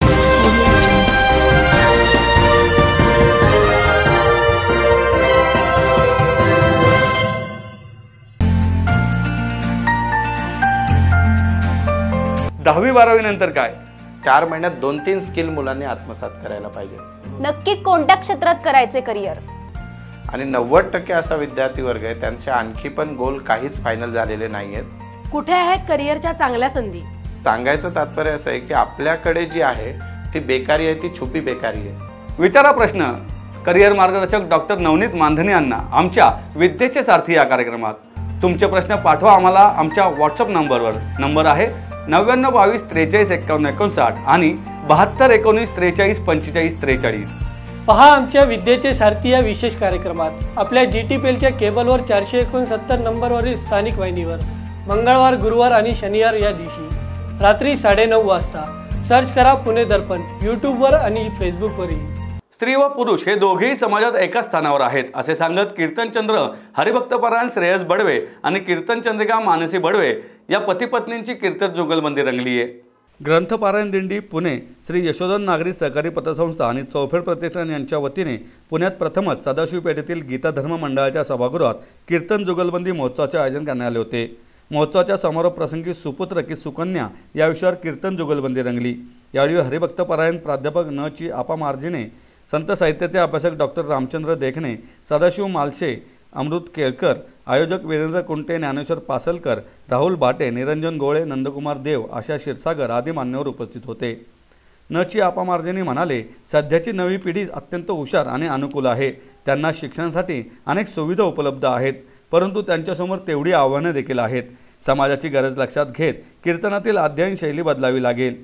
[SPEAKER 1] 10वी-12वी नंतर काय?
[SPEAKER 2] 4 महिन्यात 2-3 स्किल मुलांनी आत्मसात करायला पाहिजे.
[SPEAKER 3] नक्की कोणत्या क्षेत्रात करायचे करिअर?
[SPEAKER 2] आणि 90% असा विद्यार्थी वर्ग आहे त्यांचे आणखी पण गोल काहीच फायनल झालेले नाहीयेत.
[SPEAKER 4] कुठे आहेत करिअरच्या चांगल्या संधी?
[SPEAKER 2] सांगायचं तात्पर्य असं आहे की आपल्याकडे जी आहे ती बेकारी आहे, ती छुपी बेकारी आहे.
[SPEAKER 1] विचारा प्रश्न करिअर मार्गदर्शक डॉक्टर नवनीत मानधने यांना आमच्या विद्येचे सारथी या कार्यक्रमात. तुमचे प्रश्न पाठवा आम्हाला आमच्या व्हॉट्सअप नंबरवर. नंबर आहे 99 22 43 51 59 आणि 72 19 43 45 43.
[SPEAKER 5] पहा आमच्या विद्येचे सारथी या विशेष कार्यक्रमात आपल्या GTPLच्या केबलवर 469 नंबरवरील स्थानिक वाहिनीवर मंगळवार, गुरुवार आणि शनिवार या दिवशी रात्री 9:30 वाजता. सर्च करा पुणे दर्पण यूट्यूबवर आणि फेसबुकवरही.
[SPEAKER 1] स्त्री व पुरुष हे दोघेही समाजात एकाच स्थानावर आहेत असे सांगत कीर्तनचंद्र हरिभक्तपरायण श्रेयस बडवे आणि कीर्तनचंद्रिका मानसी बडवे या पती पत्नींची कीर्तन जुगलबंदी रंगली आहे. ग्रंथपारायण दिंडी पुणे श्री यशोधन नागरी सहकारी पतसंस्था आणि चौफेड प्रतिष्ठान यांच्या वतीने पुण्यात प्रथमच सदाशिव पेठेतील गीता धर्म मंडळाच्या सभागृहात कीर्तन जुगलबंदी महोत्सवाचे आयोजन करण्यात आले होते. महोत्सवाच्या समारोप प्रसंगी सुपुत्र की सुकन्या या विषयावर कीर्तन जुगलबंदी रंगली. यावेळी हरिभक्तपरायण प्राध्यापक न ची आपा मार्जिने, संत साहित्याचे अभ्यासक डॉक्टर रामचंद्र देखणे, सदाशिव मालशे, अमृत केळकर, आयोजक वीरेंद्र कुंटे, ज्ञानेश्वर पासलकर, राहुल भाटे, निरंजन गोळे, नंदकुमार देव, आशा क्षीरसागर आदी मान्यवर उपस्थित होते. न ची आपा मार्जिने म्हणाले, सध्याची नवी पिढी अत्यंत हुशार आणि अनुकूल आहे. त्यांना शिक्षणासाठी अनेक सुविधा उपलब्ध आहेत, परंतु त्यांच्यासमोर तेवढी आव्हाने देखील आहेत. समाजाची गरज लक्षात घेत कीर्तनातील अध्ययन शैली बदलावी लागेल.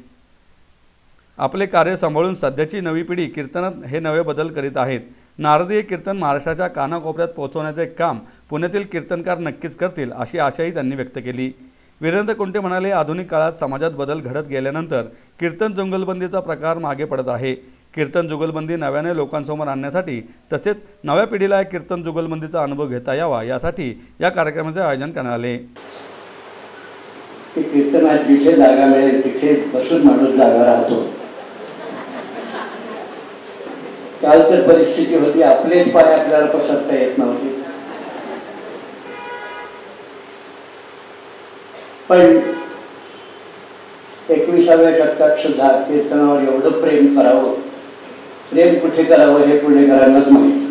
[SPEAKER 1] आपले कार्य सांभाळून सध्याची नवी पिढी कीर्तनात हे नवे बदल करीत आहेत. नारदीय कीर्तन महाराष्ट्राच्या कानाकोपऱ्यात पोहोचवण्याचे काम पुण्यातील कीर्तनकार नक्कीच करतील अशी आशाही त्यांनी व्यक्त केली. वीरेंद्र कुंटे म्हणाले, आधुनिक काळात समाजात बदल घडत गेल्यानंतर कीर्तन जुगलबंदीचा प्रकार मागे पडत आहे. कीर्तन जुगलबंदी नव्याने लोकांसमोर आणण्यासाठी तसेच नव्या पिढीला कीर्तन जुगलबंदीचा अनुभव घेता यावा यासाठी या कार्यक्रमाचे आयोजन करण्यात आले.
[SPEAKER 15] कीर्तनात जिथे जागा मिळेल तिथे बसून माणूस जागा राहतो. काल तर परिस्थिती होती, आपलेच पाय आपल्याला पसरता येत नव्हते. पण 21व्या शतकात सुद्धा कीर्तनावर एवढं प्रेम करावं प्रेम कुठे करावं हे पुणेकरांनाच माहिती.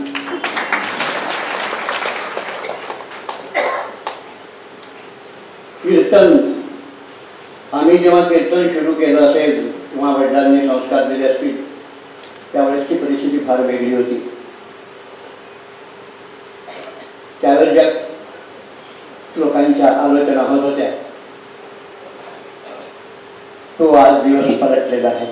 [SPEAKER 15] कीर्तन आम्ही जेव्हा कीर्तन सुरू केलं असेल किंवा वडिलांनी संस्कार दिले असतील त्यावेळेसची परिस्थिती फार वेगळी होती. त्यावेळेस ज्या लोकांच्या आलोचना होत होत्या तो आज दिवस परतलेला आहे.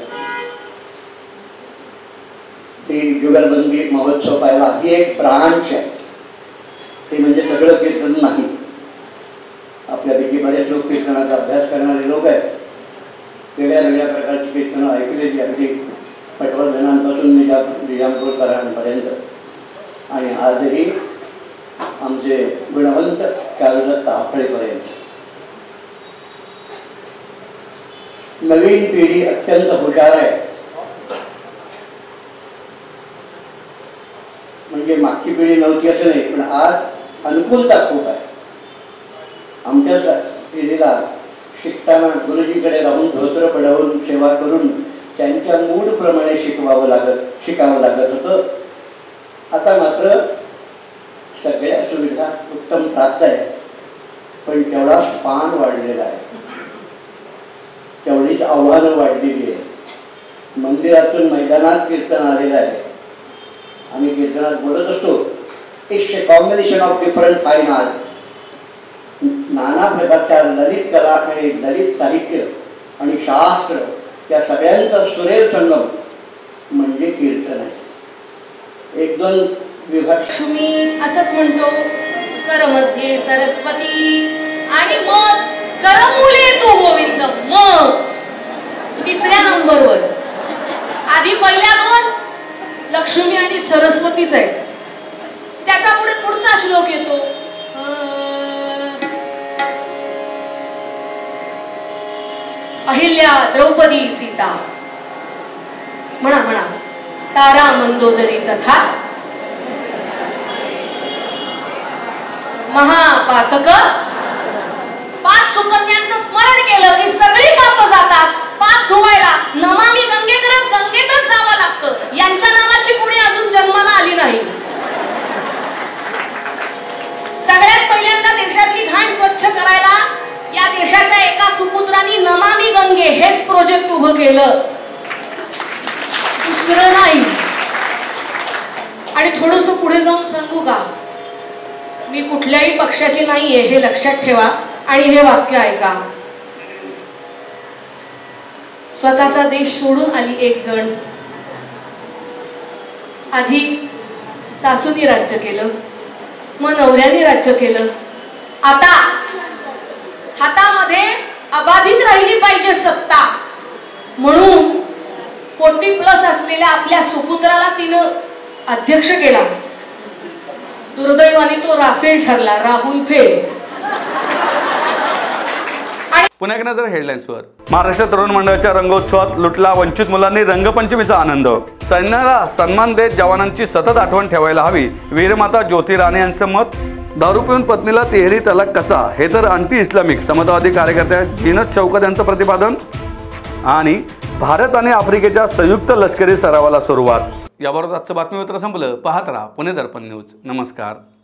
[SPEAKER 15] ती जुगलबंदी महोत्सव पाहिला ही एक ब्रांच आहे. ते म्हणजे सगळं कीर्तन नाही. आपल्यापैकी बरेच लोक कीर्तनाचा अभ्यास करणारे लोक आहेत. वेगळ्या वेगळ्या प्रकारची कीर्तनं ऐकलेली अगदी पटवर्धनांपासून निजामपूरकरांपर्यंत. आणि आजही आमचे गुणवंत काव्यदत्त आपळेपर्यंत. नवीन पिढी अत्यंत हुशार आहे. म्हणजे मागची पिढी नव्हती असं नाही, पण आज अनुकूलता खूप आहे. आमच्या पिढीला शिकताना गुरुजीकडे राहून धोत्र पडवून सेवा करून त्यांच्या मूडप्रमाणे शिकावं लागत होतं. आता मात्र सगळ्या सुविधा उत्तम प्राप्त आहे, पण तेवढा स्पान वाढलेला आहे, तेवढीच आव्हानं वाढलेली आहे. मंदिरातून मैदानात कीर्तन आलेलं आहे. आम्ही कीर्तनात बोलत असतो it's a combination of different fine art. नाना प्रकारच्या ललित कला आणि ललित साहित्य आणि शास्त्र या सगळ्यांचा सुरेख संगम म्हणजे कीर्तन आहे. एक दोन विभाग
[SPEAKER 4] लक्ष्मी असंच म्हणतो करमध्ये सरस्वती आणि मग करमुले तो गोविंद. मग तिसऱ्या नंबरवर आधी पहिल्या दोन लक्ष्मी आणि सरस्वतीच आहेत. त्याच्या पुढे पुढचा श्लोक येतो अहिल्या द्रौपदी सीता. म्हणा म्हणा तारा मंदोदरी तथा महापातक. 5 सुकन्यांचं स्मरण केलं की सगळी पाप जातात. पाप धुवायला नमामि गंगे करत गंगेतच जावं लागतं. यांच्या नावाची पुढे अजून जन्माला आली नाही. सगळ्यात पहिल्यांदा देशातली घाण स्वच्छ करायला या देशाच्या एका सुपुत्रांनी नमामि गंगे हेच प्रोजेक्ट उभं केलं, दुसरं नाही. आणि थोडंसं पुढे जाऊन सांगू का, मी कुठल्याही पक्षाची नाहीये हे लक्षात ठेवा आणि हे वाक्य ऐका. स्वतःचा देश सोडून आली एक जण. आधी सासूनी राज्य केलं, मग नवऱ्याने राज्य केलं. आता हातामध्ये अबाधित राहिली पाहिजे सत्ता म्हणून 40+ असलेल्या आपल्या सुपुत्राला तिनं अध्यक्ष केला. दुर्दैवाने तो राफेल ठरला, राहुल फेल.
[SPEAKER 1] पुन्हा एक नजर हेडलाईन्सवर. महाराष्ट्र तरुण मंडळाच्या रंगोत्सवात लुटला वंचित मुलांनी रंगपंचमीचा आनंद. सैन्याला सन्मान देत जवानांची सतत आठवण ठेवायला हवी, वीरमाता ज्योती राणे यांचं मत. दारू पिऊन पत्नीला तिहेरी तलाक कसा, हे तर अँटी इस्लामिक समतावादी कार्यकर्त्या जीनत शौकत यांचं प्रतिपादन. आणि भारत आणि आफ्रिकेच्या संयुक्त लष्करी सरावाला सुरुवात. याबरोबर आजचं बातमीपत्र संपलं. पाहत राहा पुणे दर्पण न्यूज. नमस्कार.